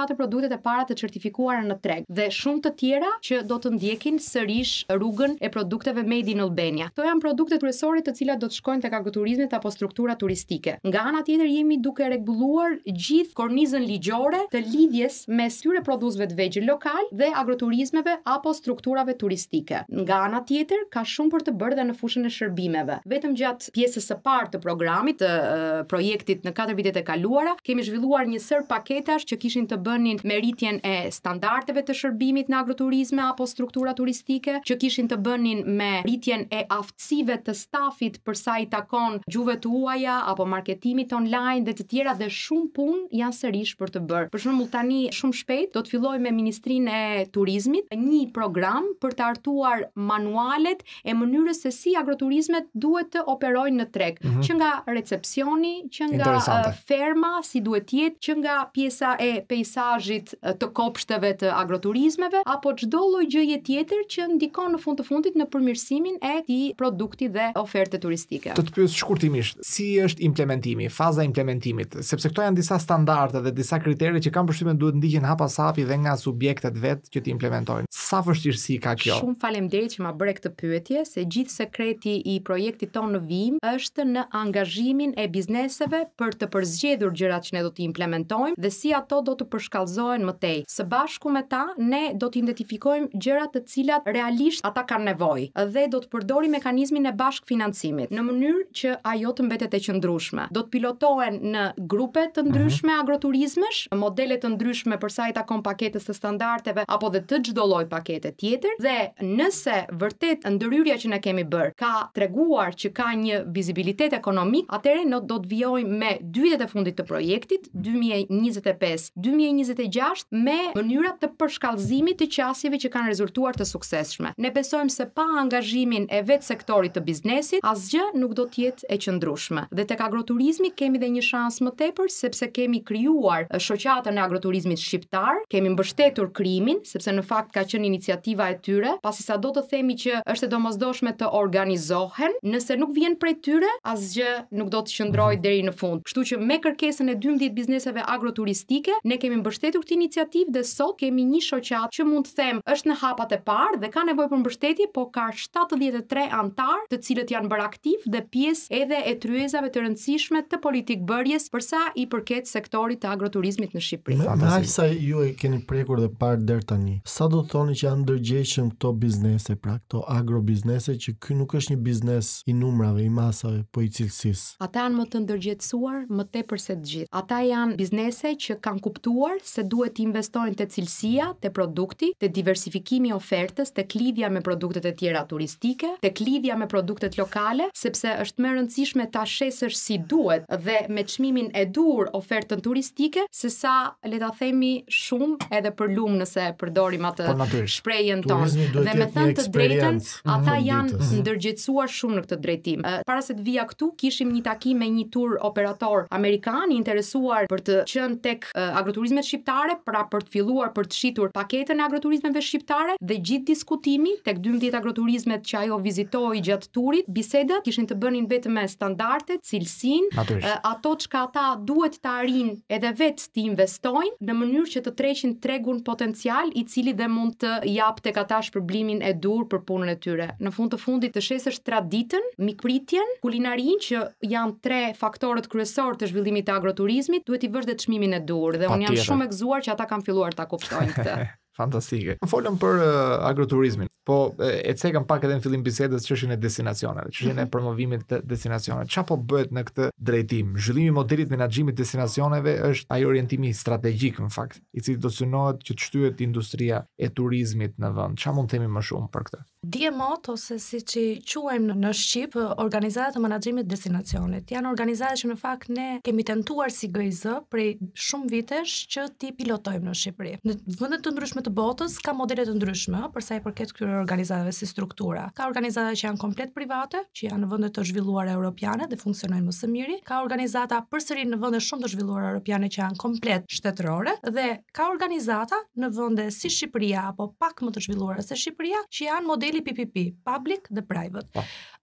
ato produktet e para të certifikuara në treg dhe shumë të tjera që do të ndjekin sërish rrugën e produkteve made in Albania. Këto janë produktet kryesore të cilat do të shkojnë tek agroturizmi apo struktura turistike. Nga ana tjetër jemi duke rregulluar gjithë kornizën ligjore të lidhjes mes këtyre prodhuesve të vegjël lokal dhe agroturizmeve apo strukturave turistike. Nga ana tjetër ka shumë për të bërë dhe në fushën e shërbimeve. Vetëm gjatë pjesës së parë të programit të uh, projektit në katër vitet e kaluara, kemi zhvilluar një sër paketash që kishin të bënin me rritjen e standardeve të shërbimit në agroturizme apo struktura turistike, që kishin të bënin me rritjen e aftësive të stafit për sa i takon gjuhëve të huaja apo marketimit online dhe të tjera, dhe shumë punë janë sërish për të bërë. Për shembull, tani shumë shpejt do të filloj me Ministrinë e Turizmit një program për të hartuar manualet e mënyrës se si agroturizmet duhet të operojnë në treg, mm -hmm. që nga recepcioni, që nga uh, ferma si duhet të jetë, që nga pjesa e peizazhit të kopshteve të agroturizmeve apo çdo lloj gjëje tjetër që ndikon në fund të fundit në përmirësimin e këtij produkti dhe oferte turistike. Të të pyes shkurtimisht, si është implementimi, faza e implementimit, sepse këto janë disa standarde dhe disa kritere që kanë përshtypjen duhet ndiqen hapasapi dhe nga subjektet vetë që të implementojnë. Sa vështirësi ka kjo? Shumë faleminderit që ma bëre këtë pyetje, se gjithë sekreti i projektit tonë në vijim është në angazhimin e bizneseve për të përzgjedhur gjërat që ne do të implementojmë dhe si ato do të përshkallëzohen më tej. Së bashku me ta, ne do të identifikojmë gjërat të cilat realisht ata kanë nevojë dhe do të përdorim mekanizmin e bashkëfinancimit në mënyrë që ajo të mbetet e qëndrueshme. Do të pilotohen në grupe të ndryshme mm-hmm. agroturizmesh, modele të ndryshme për sa i takon paketës të standardeve apo dhe të çdo lloj pakete tjetër, dhe nëse vërtet ndërhyrja që ne kemi bërë ka treguar që ka një vizibilitet ekonomik, atëherë ne do të vijojmë me dy vitet e fundit të projektit, dy mijë e njëzet e pesë dy mijë e njëzet e gjashtë, me mënyra të përshkallëzimit të qasjeve që kanë rezultuar të suksesshme. Ne besojmë se pa angazhimin e vetë sektorit të biznesit, asgjë nuk do të jetë e qëndrueshme. Dhe tek agroturizmi kemi dhe një shans më tepër, sepse kemi krijuar shoqatën e agroturizmit shqiptar, kemi mbështetur krijimin, sepse në fakt ka qenë iniciativa e tyre, pasi sa do të themi që është e domosdoshme të organizohen, nëse nuk vjen prej tyre, asgjë nuk do të qëndrojë deri në fund. Kështu që me kërkesën e dymbëdhjetë bizneseve agroturistike, ne kemi mbështetur këtë iniciativë dhe sot kemi një shoqatë që mund të them është në hapat e parë dhe ka nevojë për mbështetje, po ka shtatëdhjetë e tre antar, të cilët janë bërë aktiv dhe pjesë edhe e tryezave të rëndësishme të politikë bërjes për sa i përket sektorit të agroturizmit në Shqipëri. Me aq sa ju e keni prekur dhe parë deri tani, sa do të thoni që janë ndërgjegjshëm këto biznese, pra këto agrobiznese, që ky nuk është një biznes i numrave, i masave, po i cilësisë? Ata janë më të ndërgjegjësuar më tepër se të gjithë. Ata janë biznese që kanë kuptuar se duhet të investojnë te cilësia, te produkti, te diversifikimi i ofertës, tek lidhja me produktet e tjera turistike, tek lidhja me produktet lokale, sepse është më e rëndësishme ta shesësh si duhet dhe me çmimin e dur ofertën turistike, se sa le ta themi shumë edhe për lum nëse përdorim atë shprehjen tonë. Dhe me thënë të drejtën, ata janë ndërgjegjësuar shumë në këtë drejtim. Para se të vija këtu, kishim një takim me një tur operator amerikan i interesuar për të qenë tek agroturizmet shqiptare, pra për të filluar për të shitur paketën e agroturizmeve shqiptare, dhe gjithë diskutimi tek dymbëdhjetë agroturizmet që ajo vizitoi gjatë turit, bisedat kishin të bënin vetëm me standardet, cilësinë, ato çka ata duhet të arrijnë edhe vetë të investojnë në mënyrë që të treqin tregun potencial i cili dhe mund të jap tek ata shpërblimin e dur për punën e tyre. Në fund të fundit të shesësh traditën, mikpritjen, kulinarinë, që janë tre faktorët kryesorë të zhvillimit të agroturizmit, duhet i vësh dhe çmimin e dur, dhe unë jam shumë e gëzuar që ata kanë filluar ta kuptojnë këtë. Fantastike. Më folëm për uh, agroturizmin, po e cekëm pak edhe në fillim bisedës çështjen e destinacioneve, çështjen e promovimit të destinacioneve. Çfarë po bëhet në këtë drejtim? Zhvillimi i modelit menaxhimit destinacioneve është ai orientimi strategjik në fakt, i cili do synohet që të shtyhet industria e turizmit në vend. Çfarë mund të themi më shumë për këtë? D M O-t, ose siç i quajmë në Shqip, organizatat e menaxhimit destinacionit, janë organizata që në fakt ne kemi tentuar si G I Z prej shumë vitesh që ti pilotojmë në Shqipëri. Në vende të ndryshme të botës ka modele të ndryshme për sa i përket këtyre organizatave si struktura. Ka organizata që janë komplet private, që janë në vende të zhvilluara europiane dhe funksionojnë më së miri. Ka organizata përsëri në vende shumë të zhvilluara europiane që janë komplet shtetërore, dhe ka organizata në vende si Shqipëria apo pak më të zhvilluara se Shqipëria që janë modeli P P P, public dhe private.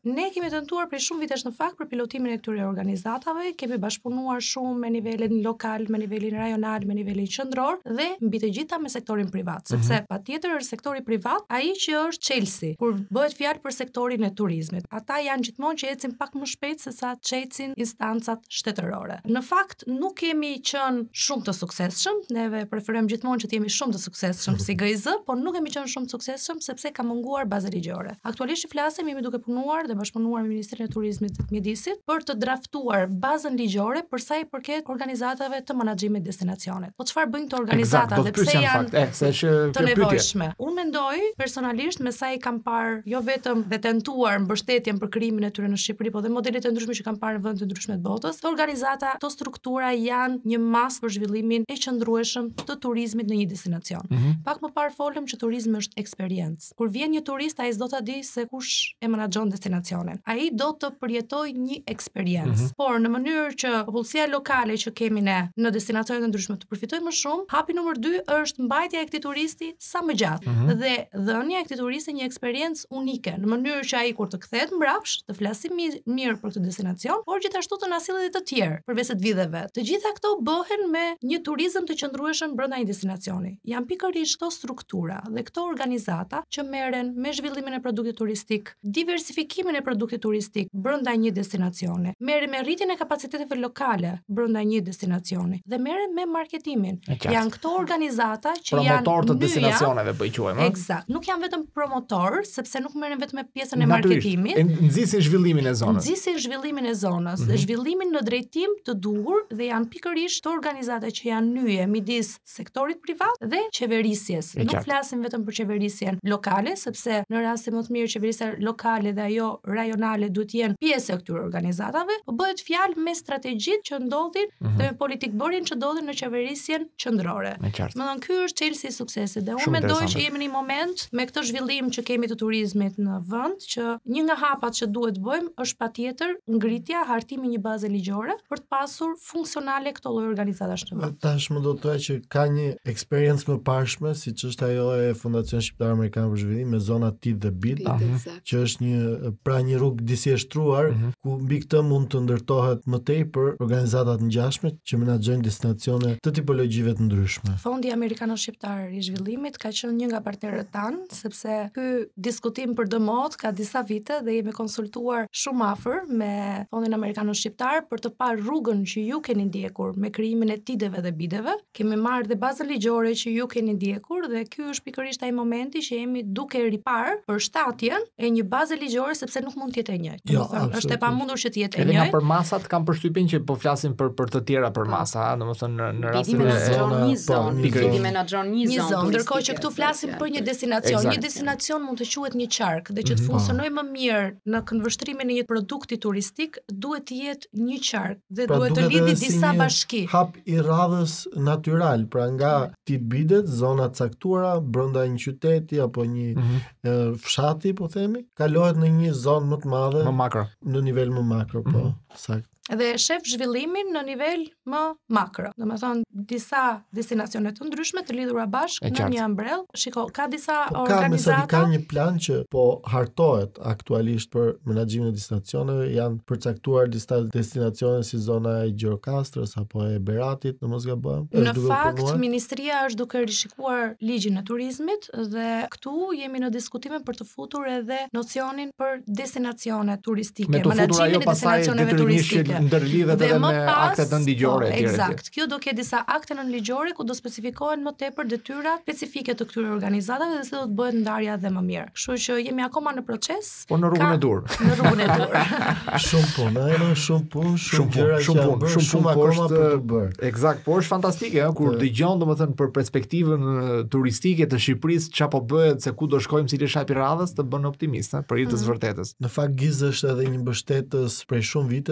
ne kemi tentuar prej shumë vitesh në fakt për pilotimin e këtyre organizatave, kemi bashkëpunuar shumë me nivelin lokal, me nivelin rajonal, me nivelin qendror dhe mbi të gjitha me sektorin privat, sepse mm-hmm. patjetër është sektori privat ai që është çelësi kur bëhet fjalë për sektorin e turizmit. Ata janë gjithmonë që ecin pak më shpejt se sa çecin instancat shtetërore. Në fakt nuk kemi qenë shumë të suksesshëm, neve preferojmë gjithmonë që të jemi shumë të suksesshëm si G I Z, por nuk kemi qenë shumë të suksesshëm sepse ka munguar baza ligjore. Aktualisht flasim, jemi duke punuar dhe bashkëpunuar me Ministrinë e Turizmit dhe të Mjedisit për të draftuar bazën ligjore për sa i përket organizatave të menaxhimit destinacionet. Po çfarë bëjnë këto organizata dhe pse janë eh, se të nevojshme? Unë mendoj personalisht me sa i kam parë jo vetëm dhe tentuar mbështetjen për krijimin e tyre në Shqipëri, po dhe modelet e ndryshme që kanë parë në vende të ndryshme të botës, të organizata, to struktura janë një masë për zhvillimin e qëndrueshëm të turizmit në një destinacion. Mm-hmm. Pak më parë folëm që turizmi është eksperiencë. Kur vjen një turist, ai s'do ta di se kush e menaxhon destinacionin. Ai do të përjetojë një eksperiencë. Mm-hmm. Por në mënyrë që popullsia lokale që kemi ne në destinacione të ndryshme të përfitojë më shumë, hapi numër dy është mbajtja e këtij turisti sa më gjatë mm-hmm. dhe dhënia e këtij turisti një eksperiencë unike, në mënyrë që ai kur të kthehet mbrapsht të flasë mirë për këtë destinacion, por gjithashtu të na sjellë edhe të tjerë përveç se të vijë vet. Të gjitha këto bëhen me një turizëm të qëndrueshëm brenda një destinacioni. Janë pikërisht këto struktura dhe këto organizata që merren me zhvillimin e produktit turistik, diversifikimin e produktit turistik brenda një destinacioni, merren me rritjen e kapaciteteve lokale brenda një destinacioni dhe merren me marketimin. Janë këto organizata që promotor janë promotor të destinacioneve bëj quajmë. Eksakt. Nuk janë vetëm promotor, sepse nuk merren vetëm me pjesën e marketimit. Nxisin zhvillimin e zonës. Nxisin zhvillimin e zonës, mm-hmm. zhvillimin në drejtim të duhur dhe janë pikërisht të organizata që janë nyje midis sektorit privat dhe qeverisjes. Nuk flasim vetëm për qeverisjen lokale, sepse në rastin më të mirë qeverisja lokale dhe ajo rajonale duhet të jenë pjesë e këtyre organizatave, po bëhet fjalë me strategjitë që ndodhin mm-hmm. dhe me politikbërjen që ndodhin në qeverisjen qendrore. Domethënë ky është çelësi i suksesit dhe unë mendoj që jemi në një moment me këtë zhvillim që kemi të turizmit në vend që një nga hapat që duhet bëjmë është patjetër ngritja, hartimi një baze ligjore për të pasur funksionale këto lloj organizatash të vend. Tashmë do të thoya që ka një eksperiencë më parshme, siç është ajo e Fondacionit Shqiptar Amerikan për Zhvillim me zona T I D dhe B I D, uh-huh. që është një pra një rrugë disi e shtruar uh-huh. ku mbi këtë mund të ndërtohet më tepër organizata të ngjashme që menaxhojnë destinacione të tipologjive të ndryshme. Fondi Amerikano-Shqiptar i Zhvillimit ka qenë një nga partnerët tanë, sepse ky diskutim për D M O-t ka disa vite dhe jemi konsultuar shumë afër me Fondin Amerikano-Shqiptar për të parë rrugën që ju keni ndjekur me krijimin e T I D-eve dhe B I D-eve. Kemi marrë dhe bazën ligjore që ju keni ndjekur dhe ky është pikërisht ai momenti që jemi duke ripar për shtatjen e një baze ligjore sepse nuk mund të jetë e njëjtë. Jo, është e pamundur që të jetë e njëjtë. Edhe nga përmasat kanë përshtypjen që po flasim për për të tjera përmasa, domethënë në, në rastin e një zonë, Bidi menaxhon një zonë. Një zonë, ndërkohë që këtu flasim për një destinacion. Exact. Një destinacion mund të quhet një qark dhe që të funksionojë më mirë në këndvështrimin e një produkti turistik, duhet të jetë një qark dhe pra, duhet të lidhë disa bashki. Hap i radhës natyral, pra nga ti bidet zona të caktuara brenda një qyteti apo një mm-hmm. e, fshati, po themi, kalohet në një zonë më të madhe, më makro, në nivel më makro, po, mm-hmm. sakt. Dhe shef zhvillimin në nivel më makro. Domethënë disa destinacione të ndryshme të lidhura bashkë në një ambrell. Shiko, ka disa po, organizata. Ka një plan që po hartohet aktualisht për menaxhimin e destinacioneve, janë përcaktuar disa destinacione si zona e Gjirokastrës apo e Beratit, në mos gabojmë. Në fakt, ministria është duke rishikuar ligjin e turizmit dhe këtu jemi në diskutime për të futur edhe nocionin për destinacione turistike, menaxhimin e destinacioneve turistike. Ndërlidhet edhe me aktet nënligjore etj. Eksakt. Kjo do ketë disa akte nënligjore ku do specifikohen më tepër detyrat specifike të këtyre organizatave dhe se do të bëhet ndarja edhe më mirë. Kështu që jemi akoma në proces. Po në rrugën e dur. Në rrugën e dur. Shumë punë, ajo shumë punë, shumë gjëra që janë bërë, shumë, shumë akoma për të bërë. Eksakt, por është fantastike, ëh, kur dëgjon domethënë për perspektivën turistike të Shqipërisë, çfarë po bëhet, se ku do shkojmë, cili është hapi radhës, të bën optimist, ëh, për hir të së vërtetës. Në fakt Giz është edhe një mbështetës prej shumë vitesh i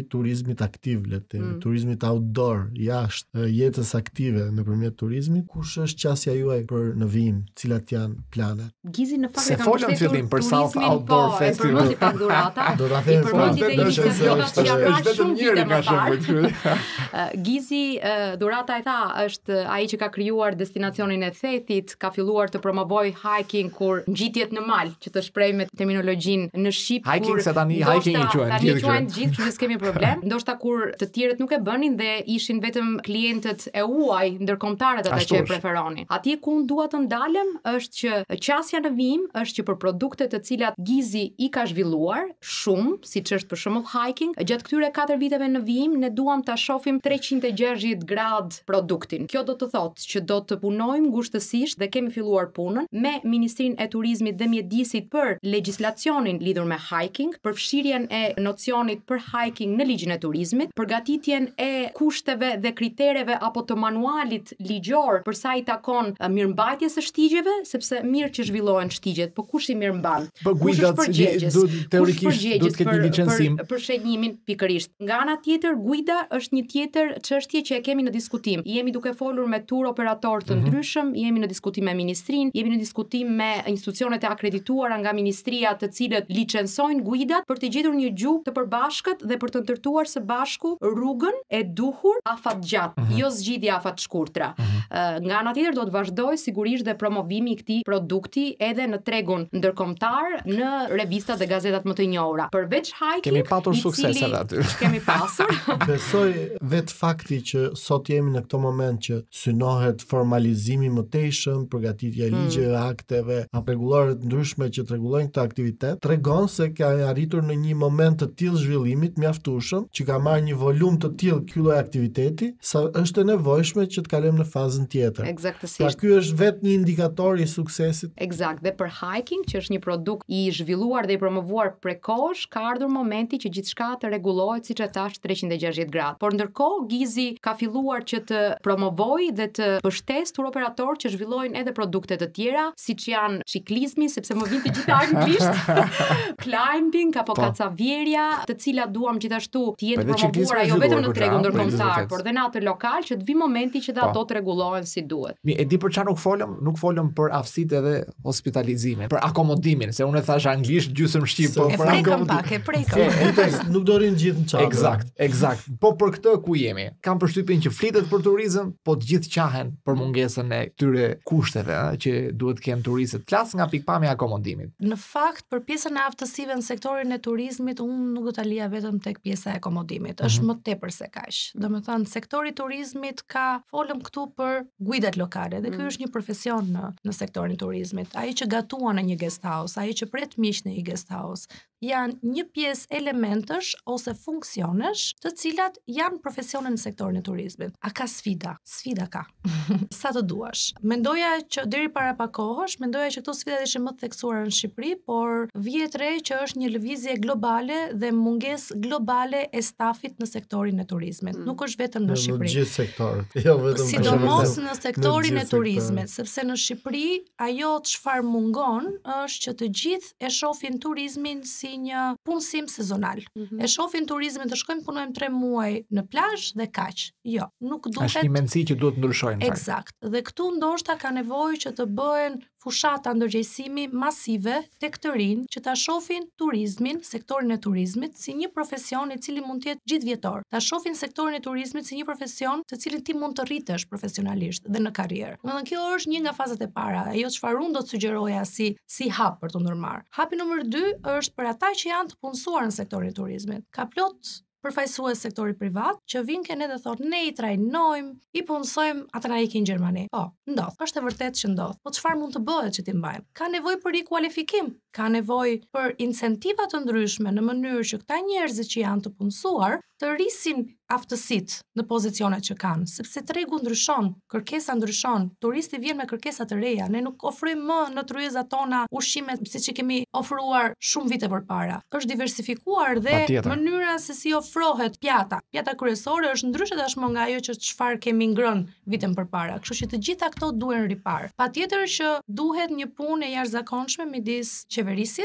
turizmit aktiv, le të themi, Mm. turizmit outdoor, jashtë jetës aktive nëpërmjet turizmit, kush është qasja juaj për në vijim, cilat janë planet? Gizi në fakt Se e kam folëm mbështetur fillim për South turizmin, Outdoor po, Festival. E përmendi pak Dhurata. Do ta I them përmendi fakt, dhe është- iniciativat është- që janë është marrë vetëm shumë njëri vite nga më parë. shembull. Uh, Gizi, uh, Dhurata e tha, është ai që ka krijuar destinacionin e Thethit, ka filluar të promovoj hiking kur ngjitjet në mal, që të shpreh me terminologjinë në shqip. Hiking, kur se tani ndoshta- hiking i quajnë Tani gjithë i quajnë kjo. gjithë, kështu që s'kemi problem. Ndoshta kur të tjerët nuk e bënin dhe ishin vetëm klientët e huaj, ndërkombëtarët ata Ashtu që e është. preferonin. Atje ku unë dua të ndalem është që qasja në vijim është që për produkte të cilat Gizi i ka zhvilluar shumë, siç është për shembull hiking, gjatë këtyre katër viteve në vijim ne duam ta shohim treqind e gjashtëdhjetë grad produktin. Kjo do të thotë që do të punojmë ngushtësisht dhe kemi filluar punën me Ministrinë e Turizmit dhe Mjedisit për legjislacionin lidhur me hiking, për fshirjen e nocionit për hiking në ligjin e turizmit, përgatitjen e kushteve dhe kritereve apo të manualit ligjor për sa i takon uh, mirëmbajtjes së shtigjeve, sepse mirë që zhvillohen shtigjet, po kush i mirëmban? Po Kush guidat, është përgjegjës? duhet- Kush teorikisht përgjegjës duhet të ketë një për- licencim. Për, për shenjimin pikërisht. Nga ana tjetër, guida është një tjetër çështje që e kemi në diskutim. Jemi duke folur me tur operatorë të ndryshëm, jemi në diskutim me ministrinë, jemi në diskutim me institucionet e akredituara nga ministria, të cilët licencojnë guidat për të gjetur një gjuhë të përbashkët dhe për të ndërtuar së bashku rrugën e duhur afatgjatë, jo zgjidhje afat shkurtra. Uh, nga ana tjetër do të vazhdoj sigurisht dhe promovimi i këtij produkti edhe në tregun ndërkombëtar, në revistat dhe gazetat më të njohura. Përveç hiking, Kemi patur i sukses cili- edhe aty. Kemi pasur. Besoj vetë fakti që sot jemi në këto moment që synohet formalizimi më tejshëm, përgatitja e ligjeve, akteve, apo rregullore të ndryshme që të rregullojnë këtë aktivitet, tregon se ka arritur në një moment të tillë zhvillimit mjaftueshëm, që ka marrë një volum të tillë ky lloj aktiviteti, sa është e nevojshme që të kalojmë në fazën tjetër. Pra Eksaktësisht. ky është vetë një indikator i suksesit. Eksakt, dhe për hiking, që është një produkt i zhvilluar dhe i promovuar prekosh, ka ardhur momenti që gjithçka të rregullohet siç e thash treqind e gjashtëdhjetë gradë. Por ndërkohë Gizi ka filluar që të promovojë dhe të mbështesë tur operatorë që zhvillojnë edhe produkte të tjera, siç janë ciklizmi, sepse më vjen të gjitha anglisht, climbing apo Po. kacavjerja, të cilat duam gjithashtu të Po jenë edhe ciklizmi promovuara është jo vetëm zhvilluar në për tregun çfarë, për ndërkombëtar, vërtet. por dhe në atë lokal që të vi momenti që dhe Po. ato të rregullohen si duhet. Mi, e di për çfarë nuk folëm, nuk folëm për aftësitë edhe hospitalizimin, për akomodimin, se unë e thash anglisht gjysmë shqip, po Se- E për prekëm akomodim- pak, e prekëm. E, e, Entails nuk do rinë gjithë në çadër. Eksakt, eksakt. Po për këtë ku jemi? Kam përshtypjen që flitet për turizëm, po të gjithë qahen për mungesën e këtyre kushteve ëh, që duhet të kenë turistët. Flas nga pikpamja e akomodimit. Në fakt, për pjesën e aftësive në sektorin e turizmit, unë nuk do ta lija vetëm tek pjesa e akomodimit. Është më tepër se kaq. Domethënë, sektori i turizmit ka folëm këtu për guidat lokale dhe ky është një profesion në në sektorin e turizmit. Ai që gatuan në një guest house, ai që pret miq në një guest house, janë një pjesë elementësh ose funksionesh të cilat janë profesione në sektorin e turizmit. A ka sfida? Sfida ka. Sa të duash. Mendoja që deri para pak kohësh, mendoja që këto sfida ishin më të theksuara në Shqipëri, por vjet re që është një lëvizje globale dhe mungesë globale e stafit në sektorin e turizmit. Nuk është vetëm në Në Shqipëri. gjithë sektorët, jo vetëm Sidomos në në sektorin e gjithë turizmit, sektorët. sepse në Shqipëri ajo çfarë mungon është që të gjithë e shohin turizmin si një punësim sezonal. E shohin turizmin të shkojmë punojmë tre muaj në plazh dhe kaq. Jo, nuk Është duhet. një mendësi që duhet ndryshojnë. fakt. Eksakt. Dhe këtu ndoshta ka nevojë që të bëhen fushata ndërgjegjësimi masive tek të rinj që ta shohin turizmin, sektorin e turizmit si një profesion i cili mund të jetë gjithvjetor. Ta shohin sektorin e turizmit si një profesion të cilin ti mund të rritesh profesionalisht dhe në karrierë. Domethënë kjo është një nga fazat e para, ajo çfarë unë do të sugjeroja si si hap për të ndërmarr. Hapi numër dy është për ata që janë të punësuar në sektorin e turizmit. Ka plot përfaqësues sektori privat që vinë këne dhe thotë ne i trajnojmë, i punësojmë, ata na ikin në Gjermani. Po, ndodh. Është e vërtetë që ndodh. Po çfarë mund të bëhet që ti mbajmë? Ka nevojë për rikualifikim, ka nevojë për incentiva të ndryshme në mënyrë që këta njerëz që janë të punësuar të rrisin aftësitë në pozicionet që kanë, sepse tregu ndryshon, kërkesa ndryshon, turisti vjen me kërkesa të reja. Ne nuk ofrojmë më në tryezat tona ushqime siç i kemi ofruar shumë vite përpara. Është diversifikuar dhe Patjetër. mënyra se si ofrohet pjata. Pjata kryesore është ndryshe tashmë nga ajo që çfarë kemi ngrënë vitën përpara. Kështu që të gjitha këto duhen ripar. Patjetër që duhet një punë e jashtëzakonshme midis qeverisjes,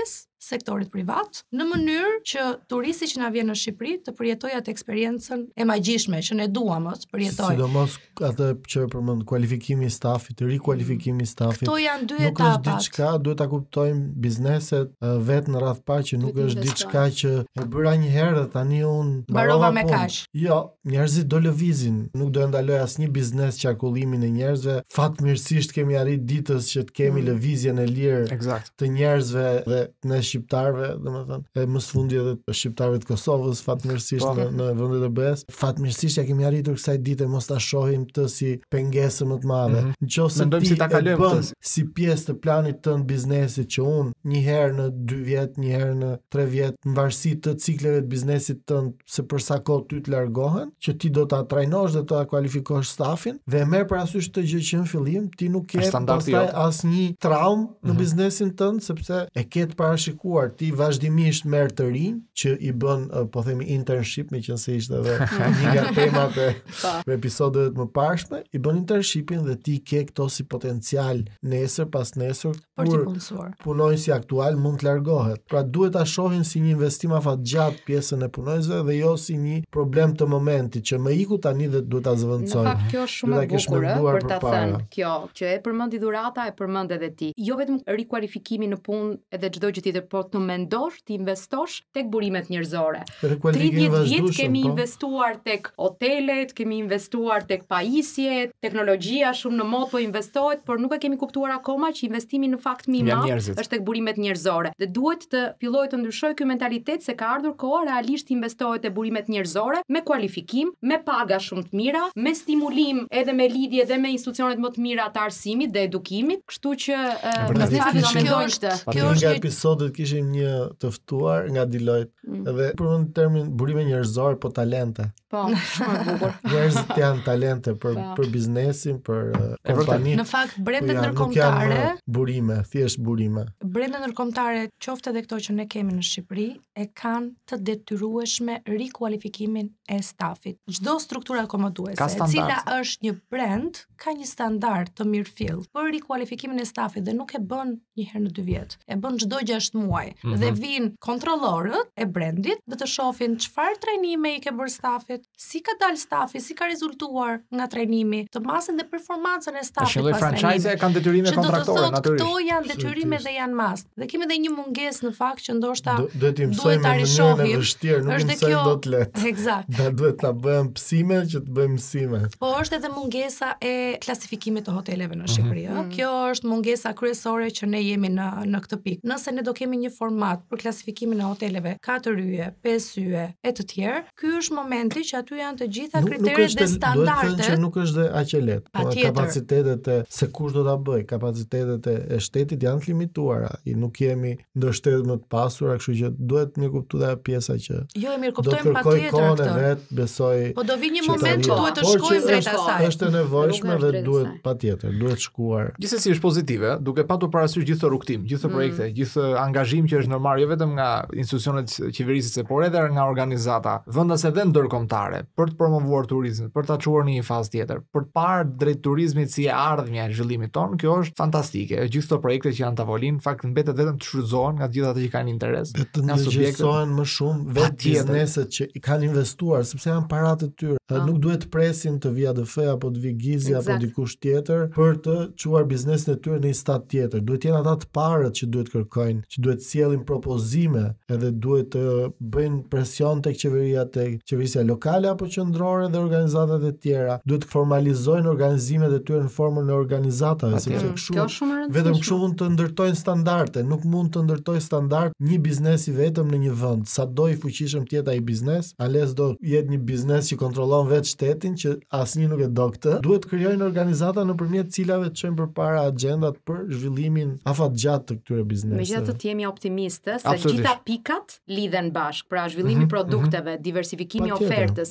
sektorit privat, në mënyrë që turisti që na vjen në Shqipëri të përjetojë atë eksperiencën e magjishme që ne duam të përjetojë. Sidomos atë që përmend kualifikimi i stafit, rikualifikimi i stafit. Këto janë dy nuk etapat. Nuk është diçka, duhet ta kuptojmë bizneset uh, vetë në radh parë që nuk është diçka që e bëra një herë dhe tani unë mbarova me kaq. Jo, njerëzit do lëvizin, nuk do e ndaloj asnjë biznes qarkullimin e njerëzve. Fatmirësisht kemi arrit ditës që të kemi mm. lëvizjen e lirë exact. Të njerëzve dhe ne shqiptarëve, domethënë, e më së fundi edhe shqiptarëve të Kosovës, fatmirësisht në, në vendet e B E-s. Fatmirësisht ja kemi arritur kësaj dite, mos ta shohim të si pengesë më të madhe. Mm-hmm. Nëse ti si ta e bën si pjesë të planit tënd biznesit që unë një herë në dy vjet, një herë në tre vjet, në varësi të cikleve të biznesit tënd, se për sa kohë ty të largohen, që ti do ta trajnosh dhe ta kualifikosh stafin dhe e merr parasysh të gjë që në fillim ti nuk ke pastaj asnjë traumë në mm-hmm. biznesin tënd, sepse e ke të parashikuar, ti vazhdimisht merr të rinj që i bën po themi internship, meqense ishte edhe një nga temat e episodeve të mëparshme, i bën internshipin dhe ti ke këto si potencial nesër pas nesër kur punonjësi aktual mund të largohet. Pra duhet ta shohin si një investim afatgjat pjesën e punonjësve dhe jo si një problem të momentit që më iku tani dhe duhet ta zëvendësoj. Në fakt kjo është shumë e bukur për ta thënë. Kjo që e përmendi Dhurata, e përmend edhe ti. Jo vetëm rikualifikimi në punë edhe çdo gjë tjetër, por të mendosh, të investosh tek burimet njerëzore. tridhjetë vjet kemi investuar tek hotelet, kemi investuar tek pajisjet, teknologjia shumë në mod po investohet, por nuk e kemi kuptuar akoma që investimi në fakt më i madh është tek burimet njerëzore. Dhe duhet të fillojë të ndryshojë ky mentalitet se ka ardhur koha realisht të investohet te burimet njerëzore me kualifikim, me paga shumë të mira, me stimulim edhe me lidhje dhe me institucionet më të mira të arsimit dhe edukimit, kështu që në fakt do mendojnë këtë. Kjo është nga episodet kishim një të ftuar nga Deloitte, mm. edhe përmend termin burime njerëzore, po talente. Po, shumë e bukur. Njerëzit janë talente për pa. për biznesin, për uh, kompaninë. Në fakt brendet ndërkombëtare, burime, thjesht burime. Brendet ndërkombëtare, qoftë edhe këto që ne kemi në Shqipëri, e kanë të detyrueshme rikualifikimin e stafit. Çdo struktura akomoduese, e cila është një brand, ka një standard të mirëfillt për rikualifikimin e stafit dhe nuk e bën një herë në dy vjet. E bën çdo gjashtë muaj. Mm-hmm. Dhe vijnë kontrollorët e brandit dhe të shohin çfarë trajnime i ke bërë stafit, si ka dalë stafi, si ka rezultuar nga trajnimi, të masin dhe performancën e stafit pas trajnimit. Franchise kanë detyrime kontraktore natyrisht. Këto janë detyrime dhe janë must. Dhe kemi edhe një mungesë në fakt që ndoshta duhet të mësojmë në mënyrën e vështirë, nuk mësojmë dot lehtë. Eksakt. Ne duhet ta bëjmë mësime që të bëjmë mësime. Po është edhe mungesa e klasifikimit të hoteleve në Shqipëri, ëh. Mm-hmm. Kjo është mungesa kryesore që ne jemi në në këtë pikë. Nëse ne do kemi një format për klasifikimin e hoteleve, katër yje, pesë yje e të tjerë, ky është momenti që aty janë të gjitha kriteret dhe standardet. Duhet të që nuk është dhe aq e lehtë. Po kapacitetet e se kush do ta bëj, kapacitetet e shtetit janë të limituara. I nuk jemi ndër shtetet më të pasura, kështu që duhet më kuptuar dhe pjesa që jo e mirë kuptojmë patjetër këtë. Vet, besoj. Po do vi një moment që duhet të shkojmë drejt asaj. Është e nevojshme dhe duhet patjetër, duhet shkuar. Gjithsesi është pozitive, duke patur parasysh gjithë rrugtim, gjithë projekte, mm. gjithë angazhim që është normal jo vetëm nga institucionet qeverisëse, por edhe nga organizata, vendase dhe ndërkombëtare, për të promovuar turizmin, për ta çuar në një fazë tjetër, për të parë drejt turizmit si e ardhmja e zhvillimit ton. Kjo është fantastike. Gjithë këto projekte që janë tavolin, fakt mbetet vetëm të shfrytëzohen nga të gjithë ata që kanë interes, nga subjektet më shumë vetë bizneset që i kanë investuar, sepse janë paratë të tyre. Ah. Nuk duhet të presin të vija D F apo të vi Gizi exact. Apo dikush tjetër për të çuar biznesin e tyre në një stad tjetër. Duhet jenë ata të parët që duhet kërkojnë, që duhet sjellin propozime, edhe duhet të bëjnë presion tek qeveria, tek qeverisja lokale apo qendrore dhe organizatat e tjera. Duhet të formalizojnë organizimet e tyre në formën e organizatave, sepse kështu vetëm kështu mund të ndërtojnë standarde, nuk mund të ndërtojë standard një biznes i vetëm në një vend. Sado i fuqishëm të jetë ai biznes, ales do jetë një biznes që kontrollon vetë shtetin, që asnjë nuk e do këtë. Duhet të krijojnë organizata nëpërmjet cilave të çojnë përpara agjendat për zhvillimin afatgjat të këtyre bizneseve. Megjithatë të jemi optimistë se gjitha pikat lidhen bashkë, pra zhvillimi i mm-hmm, produkteve, mm-hmm. diversifikimi i ofertës,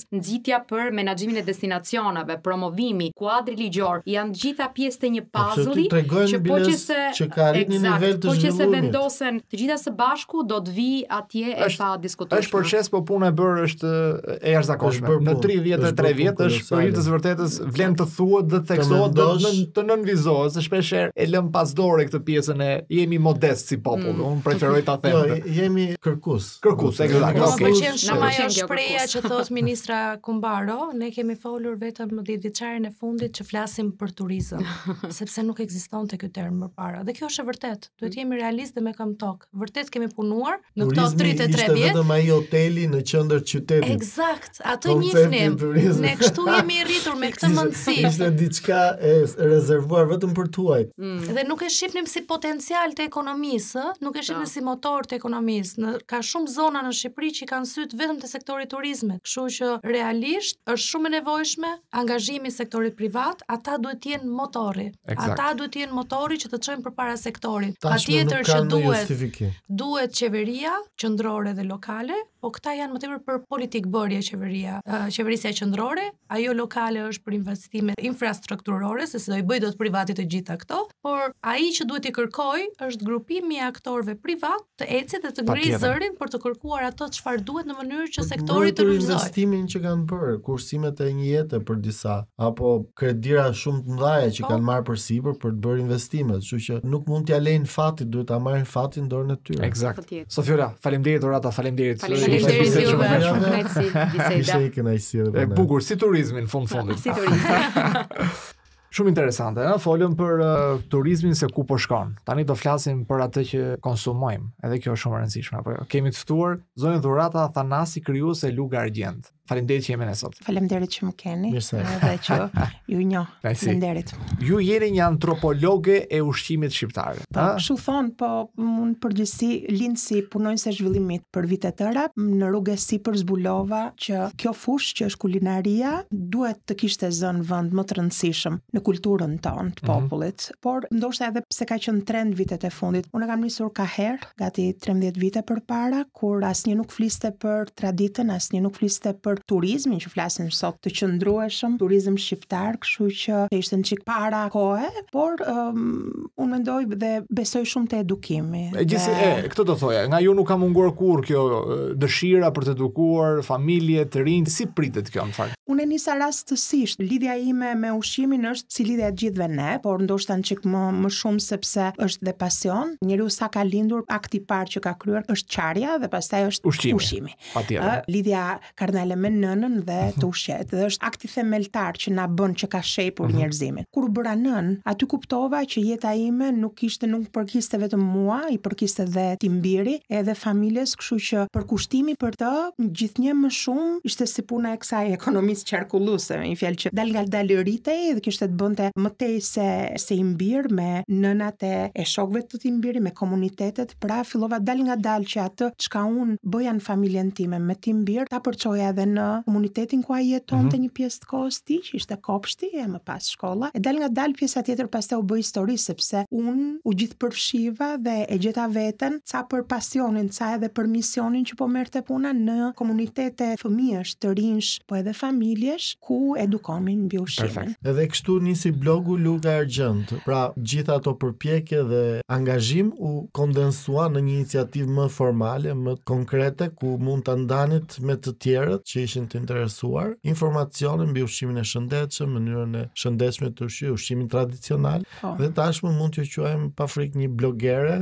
nxitja për menaxhimin e destinacioneve, promovimi, kuadri ligjor, janë gjitha pjesë të një puzzle që po që se që ka arrit një nivel të po që se zhvillimit. vendosen të gjitha së bashku do të vi atje e pa diskutuar. Është proces, po puna e bërë është e jashtëzakonshme. Në tridhjetë e tre vjet është për hir të së vërtetës vlen të thuhet dhe të theksohet dhe të nënvizohet, se shpesh e lëm pas dore këtë pjesën e jemi modest si popull. Unë preferoj ta them. Jo, jemi kërkues. Kërkues, eksakt. Më Okej. pëlqen shumë ajo shpreha që thos ministra Kumbaro, ne kemi folur vetëm në dhjetëçarin e fundit që flasim për turizëm, sepse nuk ekzistonte ky term më para. Dhe kjo është e vërtet. Duhet jemi realistë dhe me kam tok. Vërtet kemi punuar në këto tridhjetë e tre vjet. Ishte vetëm ai hoteli në qendër qytetit. Eksakt, atë njihnim. Ne kështu jemi rritur me këtë mendësi. Ishte diçka e rezervuar vetëm për tuaj. Mm. Dhe nuk e shihnim si potencial të ekonomisë, nuk e shihnim si motor të ekonomisë. Në ka shumë zona në Shqipëri që kanë syt vetëm te sektori i turizmit. Kështu që realisht është shumë e nevojshme angazhimi i sektorit privat, ata duhet të jenë motori. Exact. Ata duhet të jenë motori që të çojnë përpara sektorit. Patjetër që duhet duhet qeveria qendrore dhe lokale, po këta janë më tepër për politik bërje qeveria. Uh, qeverisja qendrore, ajo lokale është për investime infrastrukturore, se se do i bëj dot privati të gjitha këto, por ai që duhet i kërkoj është grupimi i aktorëve privat të ecë dhe të ngrijë zërin për të kërkuar ato çfarë duhet në mënyrë që sektori të rrymë investimin që kanë bërë, kursimet e një jete për disa, apo kredira shumë të mëdha që po, kanë marrë përsipër për të bërë investimet, kështu që nuk mund t'ia lejnë fatit, duhet ta marrin fatin dorën e tyre. Eksakt. Sofjola, faleminderit Dhurata, faleminderit. Faleminderit juve. Ishte i kënaqësi. E bukur si turizmin fund fundit. Si turizmi. Shumë interesante, ëh, folëm për uh, turizmin se ku po shkon. Tani do flasim për atë që konsumojmë. Edhe kjo është shumë e rëndësishme, apo jo. Kemi të ftuar zonën Dhurata Thanasi, krijuese e Luga Argjend. Faleminderit që jemi ne sot. Faleminderit që më keni. Mirëse. Edhe që ju njoh. Faleminderit. Ju jeni një antropologe e ushqimit shqiptar. Po, kështu thon, po unë përgjithësi lind si punonjëse zhvillimit për vite të tëra, në rrugë sipër zbulova që kjo fushë që është kulinaria duhet të kishte zënë vend më të rëndësishëm në kulturën tonë të popullit, mm-hmm. por ndoshta edhe pse ka qenë trend vitet e fundit. Unë kam nisur ka herë, gati trembëdhjetë vite përpara, kur asnjë nuk fliste për traditën, asnjë nuk fliste për turizmin që flasim sot të qëndrueshëm, turizëm shqiptar, kështu që ishte një çik para kohe, por um, unë mendoj dhe besoj shumë te edukimi. E gjithse, dhe... e, këtë do thoja, nga ju nuk ka munguar kur kjo dëshira për të edukuar familje të rinj, si pritet kjo në fakt? Unë e nisa rastësisht, lidhja ime me ushqimin është si lidhja e gjithëve ne, por ndoshta një çik më më shumë sepse është dhe pasion. Njeriu sa ka lindur, akti i parë që ka kryer është qarja dhe pastaj është ushqimi. ushqimi. Patjetër. Lidhja karnale me nënën dhe të ushqet, dhe është akti themeltar që na bën që ka shepur mm-hmm. njerëzimin. Kur u bëra nën, aty kuptova që jeta ime nuk ishte nuk përkiste vetëm mua, i përkiste dhe timbiri, edhe familjes, kështu që përkushtimi për të gjithnjë më shumë ishte si puna e kësaj ekonomisë qarkulluese, me një fjalë që dal nga dal rritej dhe kishte të bënte më tej se se imbir me nënat e, e shokëve të timbiri, me komunitetet, pra fillova dal nga dal që atë çka unë bëja në familjen time me timbir, ta përçoja edhe në komunitetin ku ai jetonte mm-hmm. një pjesë të kohës tij, që ishte kopshti e më pas shkolla. E dal nga dal pjesa tjetër pastaj u bë histori sepse unë u gjithë përfshiva dhe e gjeta veten ca për pasionin, ca edhe për misionin që po merrte puna në komunitete fëmijësh, të rinj, po edhe familjesh ku edukonin mbi ushqimin. Edhe kështu nisi blogu Luga Argjend. Pra, gjitha ato përpjekje dhe angazhim u kondensua në një iniciativë më formale, më konkrete, ku mund ta ndanit me të tjerët që ishin të interesuar, informacione mbi ushqimin e shëndetshëm, mënyrën e shëndetshme të ushqimit, ushqimin tradicional, oh. dhe tashmë mund t'ju quajmë pa frikë një blogere.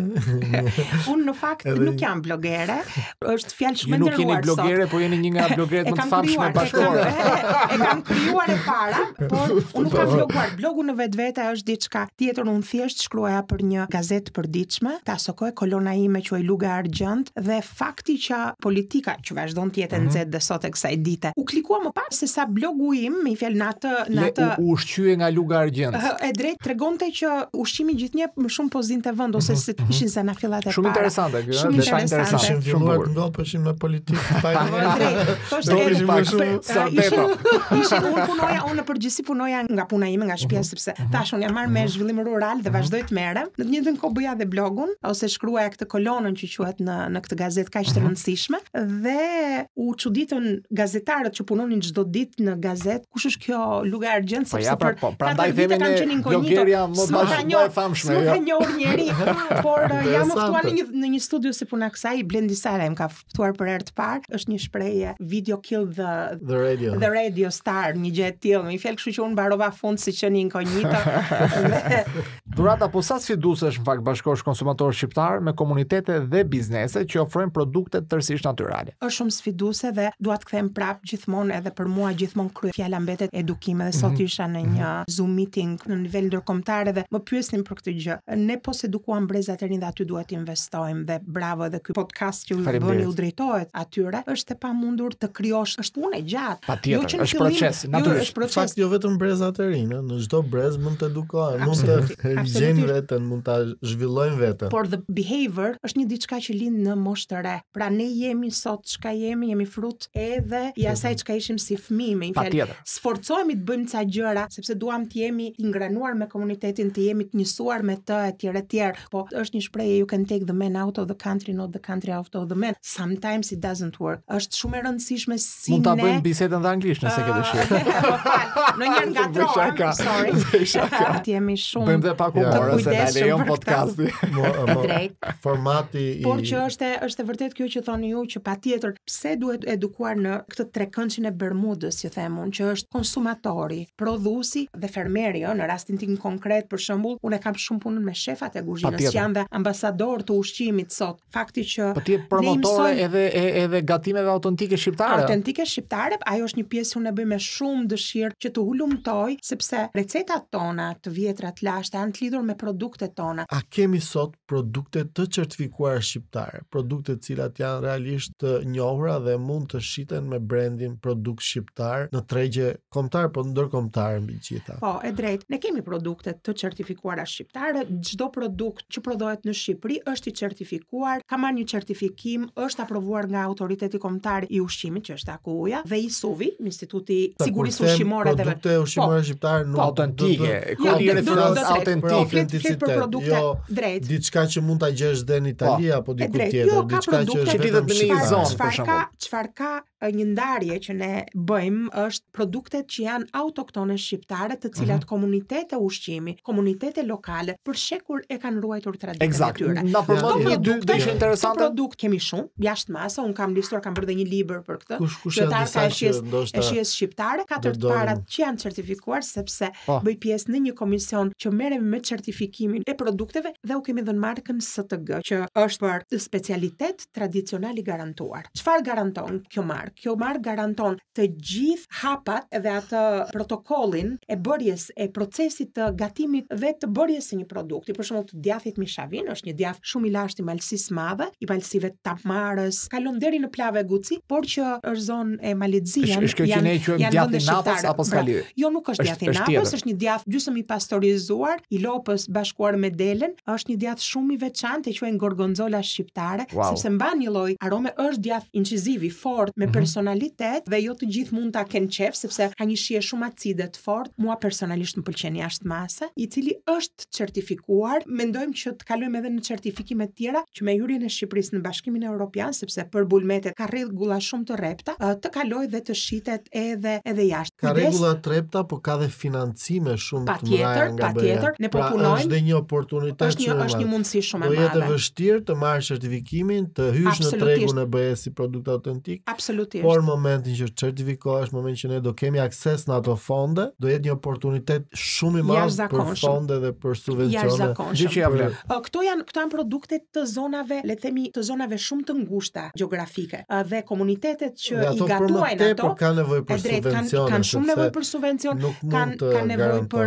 Unë në fakt edhe... nuk jam blogere, është fjalë shumë e nderuar sot. Ju nuk jeni blogere, po jeni një nga blogeret më të famshme bashkëore. E kam krijuar e para, por unë nuk kam bloguar. Blogu në vetvete është diçka tjetër, unë thjesht shkruaja për një gazetë përditshme, ta Sokol, kolona ime quhej Luga Argjend, dhe fakti që politika që vazhdon të jetë nxehtë dhe sot e kësaj dite. U klikua më pas se sa blogu im, me fjalë në atë në atë u ushqye nga Luga Argjend. E drejt tregonte që ushqimi gjithnjë më shumë po zinte vend ose se ishin zanafillat e para. Shumë interesante kjo, shumë interesante. Shumë filluar të ngopeshin me politikë pa. Ishte Ishin unë punoja, unë në përgjithësi punoja nga puna ime, nga shtëpia, sepse tash unë jam marrë me zhvillim rural dhe vazhdoj të merrem. Në të njëjtën kohë bëja dhe blogun ose shkruaja këtë kolonën që quhet në në këtë gazetë kaq të rëndësishme dhe u çuditën gazetarët që punonin çdo ditë në gazetë, kush është kjo Luga Argjend, sepse për prandaj themi ne blogeria më bashkë e famshme. Nuk ka njohur njeri, por jam ftuar në një në një studio si puna kësaj, Blendi Sara më ka ftuar për herë të parë. Është një shprehje, video kill the the radio. The radio star, një gjë e tillë. Me fjalë, kështu që unë mbarova fund si qenë inkognito. Dhurata, po sa sfiduesesh në fakt bashkosh konsumatorë shqiptar me komunitete dhe biznese që ofrojnë produkte tërësisht natyrale? Është shumë sfiduese dhe dua të kthem prap gjithmonë, edhe për mua gjithmonë krye fjala mbetet edukime dhe sot isha në një Zoom meeting në nivel ndërkombëtar dhe më pyesnin për këtë gjë. Ne po se edukuam brezat e rinj dhe aty duhet të investojmë dhe bravo edhe ky podcast që u bëni u drejtohet atyre. Është e pamundur të krijosh, është punë e gjatë. Patjetër, jo është proces, natyrisht. Jo, fakt jo vetëm brezat e rinj, në çdo brez mund të edukohen, mund të gjejnë veten, mund ta zhvillojnë veten. Por the behavior është një diçka që lind në moshë të re. Pra ne jemi sot çka jemi, jemi frut edhe i asaj çka ishim si fëmijë, me fjalë. Sforcohemi të bëjmë ca gjëra sepse duam të jemi të ingranuar me komunitetin, të jemi të njësuar me të etj etj. Po është një shprehje, you can take the man out of the country, not the country out of the man. Sometimes it doesn't work. Është shumë e rëndësishme si ne. Mund ta bëjmë bisedën në anglisht nëse ke dëshirë. Në një ngatrohem, sorry. Ti jemi shumë. Bëjmë dhe pak humor se na lejon podcasti. Drejt. Formati i Por që është është e vërtet kjo që thoni ju, që patjetër pse duhet edukuar në këtë trekëndshën e Bermudës, që them unë, që është konsumatori, prodhuesi dhe fermeri, në rastin tim konkret, për shembull, unë kam shumë punën me shefat e kuzhinës që janë dhe ambasador të ushqimit sot. Fakti që po ti je promotore edhe edhe gatimeve autentike shqiptare. Autentike shqiptare, ajo është një pjesë unë e bëj me shumë dëshirë që të hulumtoj, sepse recetat tona të vjetra të lashta janë të lidhur me produktet tona. A kemi sot produkte të certifikuara shqiptare, produkte të cilat janë realisht të njohura dhe mund të shiten me brandin produkt shqiptar në tregje kombëtare, po ndërkombëtare mbi gjitha? Po, e drejtë. Ne kemi produkte të certifikuara shqiptare. Çdo produkt që prodhohet në Shqipëri është i certifikuar, ka marrë një certifikim, është aprovuar nga autoriteti kombëtar i ushqimit, që është A K U-ja, dhe I S U V-i, Instituti i Sigurisë Ushqimore dhe produkte ushqimore shqiptare nuk autentike, kulturë autentike, për produkte drejt. Diçka që mund ta gjesh dhe në Itali apo diku tjetër, diçka që është lidhet me një zonë për shembull. Çfarë ka një ndarje që ne bëjmë është produktet që janë autoktone shqiptare, të cilat komunitete ushqimi, komunitete lokale për shekur e kanë ruajtur traditën e tyre. Na përmend një dy të ishte interesante. Produkt kemi shumë, jashtë masa, un kam listuar, kam bërë dhe një libër për këtë. Kush kush janë disa që ndoshta e shijes shqiptare, katër të parat që janë certifikuar sepse bëj pjesë në një komision që merrem me certifikimin e produkteve dhe u kemi dhënë markën S T G, që është për specialitet tradicional i garantuar. Çfarë garanton kjo markë? Kjo markë garanton të gjithë hapat dhe atë protokollin e bërjes e procesit të gatimit dhe të bërjes së një produkti. Për shembull, të djathit mishavin është një djath shumë i lashtë i malësisë madhe, i palësive të tapmarës, kalon deri në plave Guci, por që është zonë e Malezia. Është kjo që ne quajmë djathi Napës apo s'ka lidhje? Jo, nuk është djathi Napës, është një djath gjysmë i pastorizuar, i lopës bashkuar me delen, është një djath shumë i veçantë, e quajnë gorgonzola shqiptare, sepse mban një lloj arome, është djath inciziv i fortë me personalitet dhe jo të gjithë mund ta kenë qef sepse ka një shije shumë acide të fortë. Mua personalisht më pëlqen jashtë mase, i cili është certifikuar. Mendojmë që të kalojmë edhe në certifikime të tjera që me hyrjen e Shqipërisë në Bashkimin Evropian, sepse për bulmetet ka rregulla shumë të rrepta, të kaloj dhe të shitet edhe edhe jashtë. Ka rregulla të rrepta, po ka dhe financime shumë të mëdha nga B E A. Patjetër, ne po punojmë. Është një oportunitet. Është një është një mundësi shumë e madhe. Do jetë vështirë të marrësh certifikimin, të hysh në tregun e B E A si produkt autentik. Absolutisht. Por momentin që certifikohesh, momentin që ne do kemi akses në ato fonde, do jetë një oportunitet shumë i madh për fonde dhe për subvencione. Gjë që ja vlen. Këto janë këto janë produkte të zonave, le të themi, të zonave shumë të ngushta gjeografike. Dhe komunitetet që i gatuajnë ato, kanë nevojë për subvencione. Kanë shumë nevojë për subvencion, kanë kanë nevojë për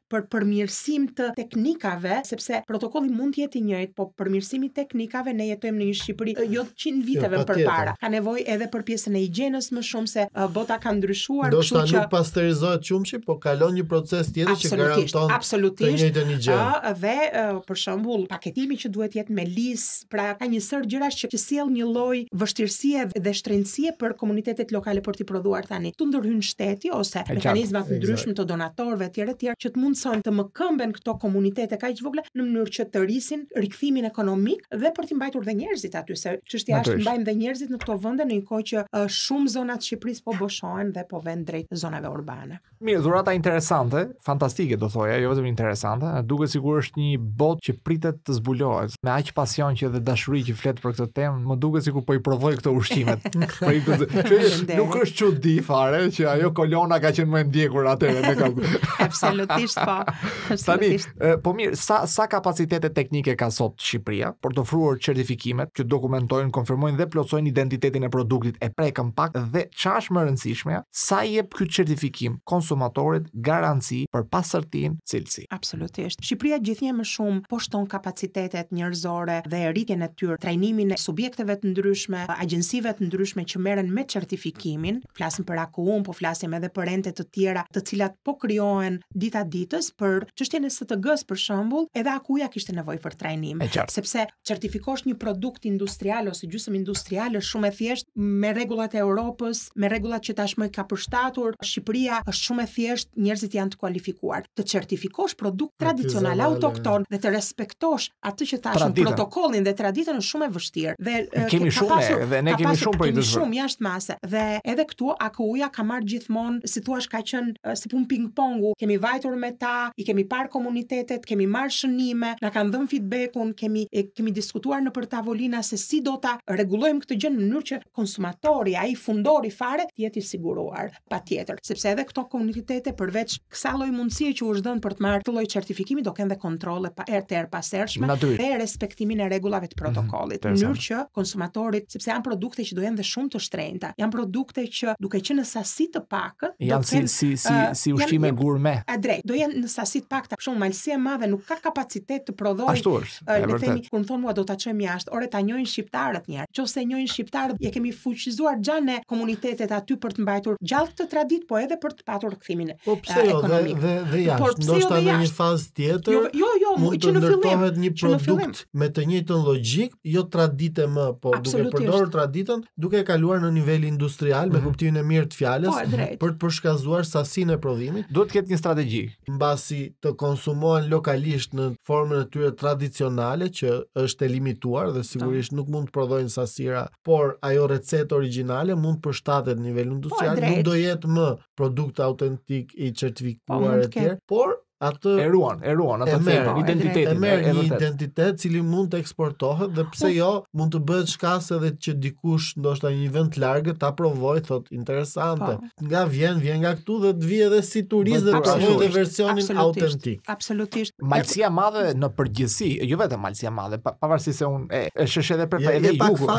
për përmirësim të teknikave, sepse protokolli mund të jetë i njëjtë, po përmirësimi teknikave ne jetojmë në një Shqipëri jo qind viteve jo, përpara. Ka nevojë edhe për pjesën e higjienës më shumë se uh, bota ka ndryshuar, do kështu që nuk pasterizohet qumshi, po kalon një proces tjetër që garanton të njëjtën higjenë. Uh, dhe uh, për shembull, paketimi që duhet jetë me lis, pra ka një sër gjërash që, që sjell një lloj vështirësie dhe shtrenësie për komunitetet lokale për t'i prodhuar tani. Tu ndërhyn shteti ose mekanizmat të ndryshëm të donatorëve etj etj që të mundsojnë të mëkëmben këto komunitete kaq vogla në mënyrë që të rrisin rikthimin ekonomik dhe për t'i mbajtur dhe njerëzit aty, se çështja është të mbajmë dhe njerëzit në këto vende në një kohë që uh, shumë zona të Shqipërisë po boshohen dhe po vend drejt zonave urbane. Mirë, dhurata interesante, fantastike do thoja, jo vetëm interesante, duket sikur është një botë që pritet të zbulohet. Me aq pasion që dhe dashuri që flet për këtë temë, më duket sikur po i provoj këto ushqimet. Po i këtë, nuk është çudi fare që ajo kolona ka qenë më e ndjekur atëherë me këmbë. Absolutisht po. Tani, po mirë, sa sa kapacitete teknike ka sot Shqipëria për të ofruar certifikimet që dokumentojnë, konfirmojnë dhe plotsojnë identitetin e produktit, e prekën pak dhe ç'është më e rëndësishme, sa jep ky certifikim konsumatorit garanci për pastërtinë, cilësi. Absolutisht. Shqipëria gjithnjë më shumë po shton kapacitetet njerëzore dhe rritjen e tyre, trajnimin e subjekteve të ndryshme, agjensive të ndryshme që merren me certifikimin. Flasim për A K U-n, po flasim edhe për ente të tjera, të cilat po krijohen dita ditës për çështjen e S T G-s për shembull, edhe A K U-ja kishte nevojë për trajnim, sepse certifikosh një produkt industrial ose gjysmë industrial është shumë e thjeshtë me rregullat e Europës, me rregullat që tashmë ka përshtatur Shqipëria, është shumë e thjeshtë, njerëzit janë të kualifikuar. Të certifikosh produkt tradicional autokton dhe të respektosh atë që thashën protokollin dhe traditën është shumë e vështirë. Dhe kemi shumë dhe ne kemi shumë për të shumë jashtë mase. Dhe edhe këtu A K U-ja ka marrë gjithmonë, si thua, ka qenë si pun ping-pongu. Kemi vajtur me ta, i kemi parë komunitetet, kemi marrë shënime, na kanë dhënë feedbackun, kemi e, kemi diskutuar në për tavolina se si do ta rregullojmë këtë gjë në mënyrë që konsumatori, ai fundori fare, të jetë i siguruar. Patjetër, sepse edhe këto komunitete përveç kësaj lloj mundësie që u është dhënë për të marrë këtë lloj certifikimi, do kenë dhe kontrolle pa herë të erëpasershme dhe respektimin e rregullave të protokollit. Në mënyrë që konsumatorit, sepse janë produkte që do jenë dhe shumë të shtrenjta, janë produkte që duke qenë në sasi të pakët, janë si si si uh, si ushqime gurme. A drejt, do jenë në sasi të pakta. Për shembull, malësia e madhe nuk ka kapacitet të prodhojë. Ashtu është. Uh, le të themi, kur më thonë mua do ta çojmë jashtë, ore ta njohin shqiptarët një herë. Nëse njohin shqiptarët, e kemi fuqizuar xhanë komunitetet aty për të mbajtur gjallë këtë traditë, po edhe për të patur kthimin po pse jo, dhe, dhe, dhe jashtë, ndoshta në një fazë tjetër, jo, jo, jo, mund të ndërtohet një produkt me të njëjtën logjik, jo tradite më, po duke përdorur traditën, duke kaluar në nivel industrial, me kuptimin e mirë të fjalës, po, për të përshkazuar sasinë e prodhimit. Duhet të ketë një strategji. Mbasi të konsumohen lokalisht në formën e tyre tradicionale, që është e limituar dhe sigurisht nuk mund të prodhojnë sasira, por ajo recetë origjinale mund të përshtatet në nivel industrial, nuk do jetë më produkt autentik i certifikuar e tjerë, por atë e ruan, e ruan atë thënë identitetin, e merr një identitet cili mund të eksportohet dhe pse jo mund të bëhet shkas edhe që dikush ndoshta një vend të largët ta provojë, thot interesante. Nga vjen, vjen nga këtu dhe të vi edhe si turist dhe të provojë edhe versionin autentik. Absolutisht. Malësia madhe në përgjithësi, jo vetëm malësia madhe, pavarësisht se unë e shesh edhe për edhe jugu.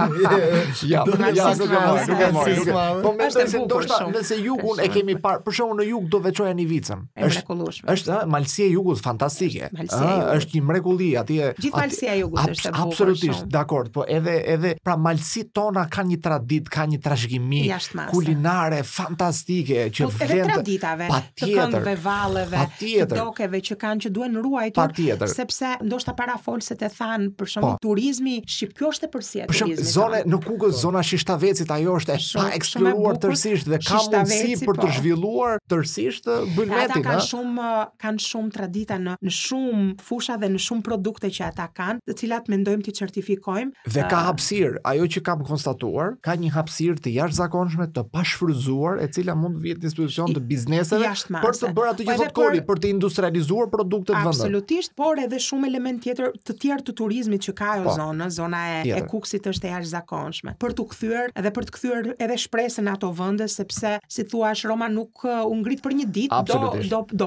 Ja, ja, nuk e moj, nuk e moj. Po mendoj se ndoshta nëse jugun e kemi parë, për shembull në jug do veçoja Nivicën. Është është malësia e jugut fantastike. Është një mrekulli atje. Gjithë malësia e jugut është e bukur. Absolutisht, dakord, po edhe edhe pra malësitë tona kanë një traditë, kanë një trashëgimi kulinare fantastike që vlen të traditave, të këmbëve, valleve, të dokeve që kanë që duhen ruajtur, sepse ndoshta parafolset e thanë për shembull turizmi shqip, kjo është e përsia turizmi. Për zone në Kukës, zona Shishtavecit, ajo është e pa eksploruar tërësisht dhe ka mundësi për të zhvilluar tërësisht bulmetin, ata kanë shumë kanë shumë tradita në në shumë fusha dhe në shumë produkte që ata kanë, të cilat mendojmë të certifikojmë. Dhe ka hapësirë, ajo që kam konstatuar, ka një hapësirë të jashtëzakonshme, të pashfryzuar, e cila mund të vihet në institucion të bizneseve për të bërë atë që thotë Kori, për të industrializuar produktet vendore. Absolutisht, por edhe shumë element tjetër të tjerë të turizmit që ka ajo zonë, zona e, e Kukësit është e jashtëzakonshme. Për të kthyer edhe për të kthyer edhe shpresën ato vende, sepse si thua Roma nuk u ngrit për një ditë, do do do punë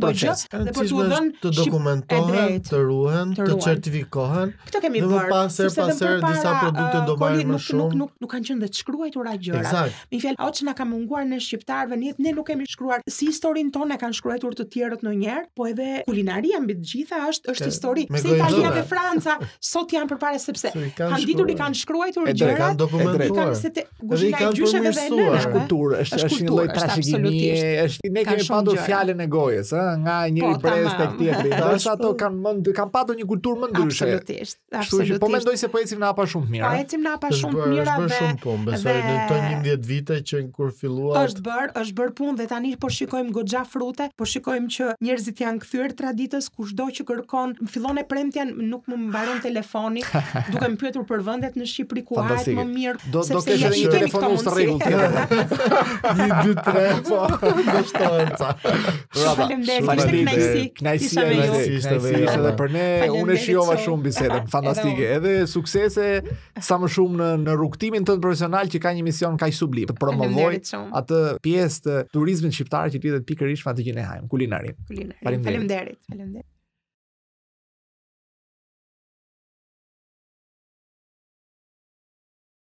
proces. gjë dhe për t'u dhënë të dokumentohen, të ruhen, të certifikohen. Këtë kemi Dhe më bërë. pas her pas her disa produkte do bëhen më shumë. Nuk nuk nuk kanë qenë dhe të shkruara gjëra. Me një fjalë, ato që na ka munguar ne shqiptarëve në jetë, ne nuk kemi shkruar si historinë tonë, kanë shkruar të tjerët ndonjëherë, po edhe kulinaria mbi të gjitha është është histori. Pse Italia dhe Franca sot janë përpara sepse kanë ditur i kanë shkruar gjëra, kanë dokumentuar. Kuzhina e gjysheve dhe nënave. Është kulturë, është është një lloj trashëgimie, është ne kemi patur fjalën e gojës, ë, nga njëri brez tek tjetri. Dorsa ato kanë mend kanë patur një kulturë më ndryshe. Absolutisht. Absolutisht. Po mendoj se po ecim në hapa shumë të mira. Po ecim në hapa shumë të mira dhe është bërë shumë punë, besoj në këto njëmbëdhjetë vite që kur filluat. Është bërë, është bërë punë dhe tani po shikojmë goxha frute, po shikojmë që njerëzit janë kthyer traditës, kushdo që kërkon, fillon e premtjen, nuk më mbaron telefoni, duke më pyetur për vendet në Shqipëri ku hajt më mirë. Do do kesh edhe një telefon us rregull tjetër. një dy tre po dështonca. Faleminderit, ishte kënaqësi. Kënaqësia ishte edhe për ne, unë e shijova shumë bisedën, fantastike. Edhe suksese sa më shumë në në rrugtimin tënd profesional që ka një mision kaq sublim, të promovoj atë pjesë të turizmit shqiptar që lidhet pikërisht me atë që ne hajm, kulinarin. Faleminderit. Faleminderit.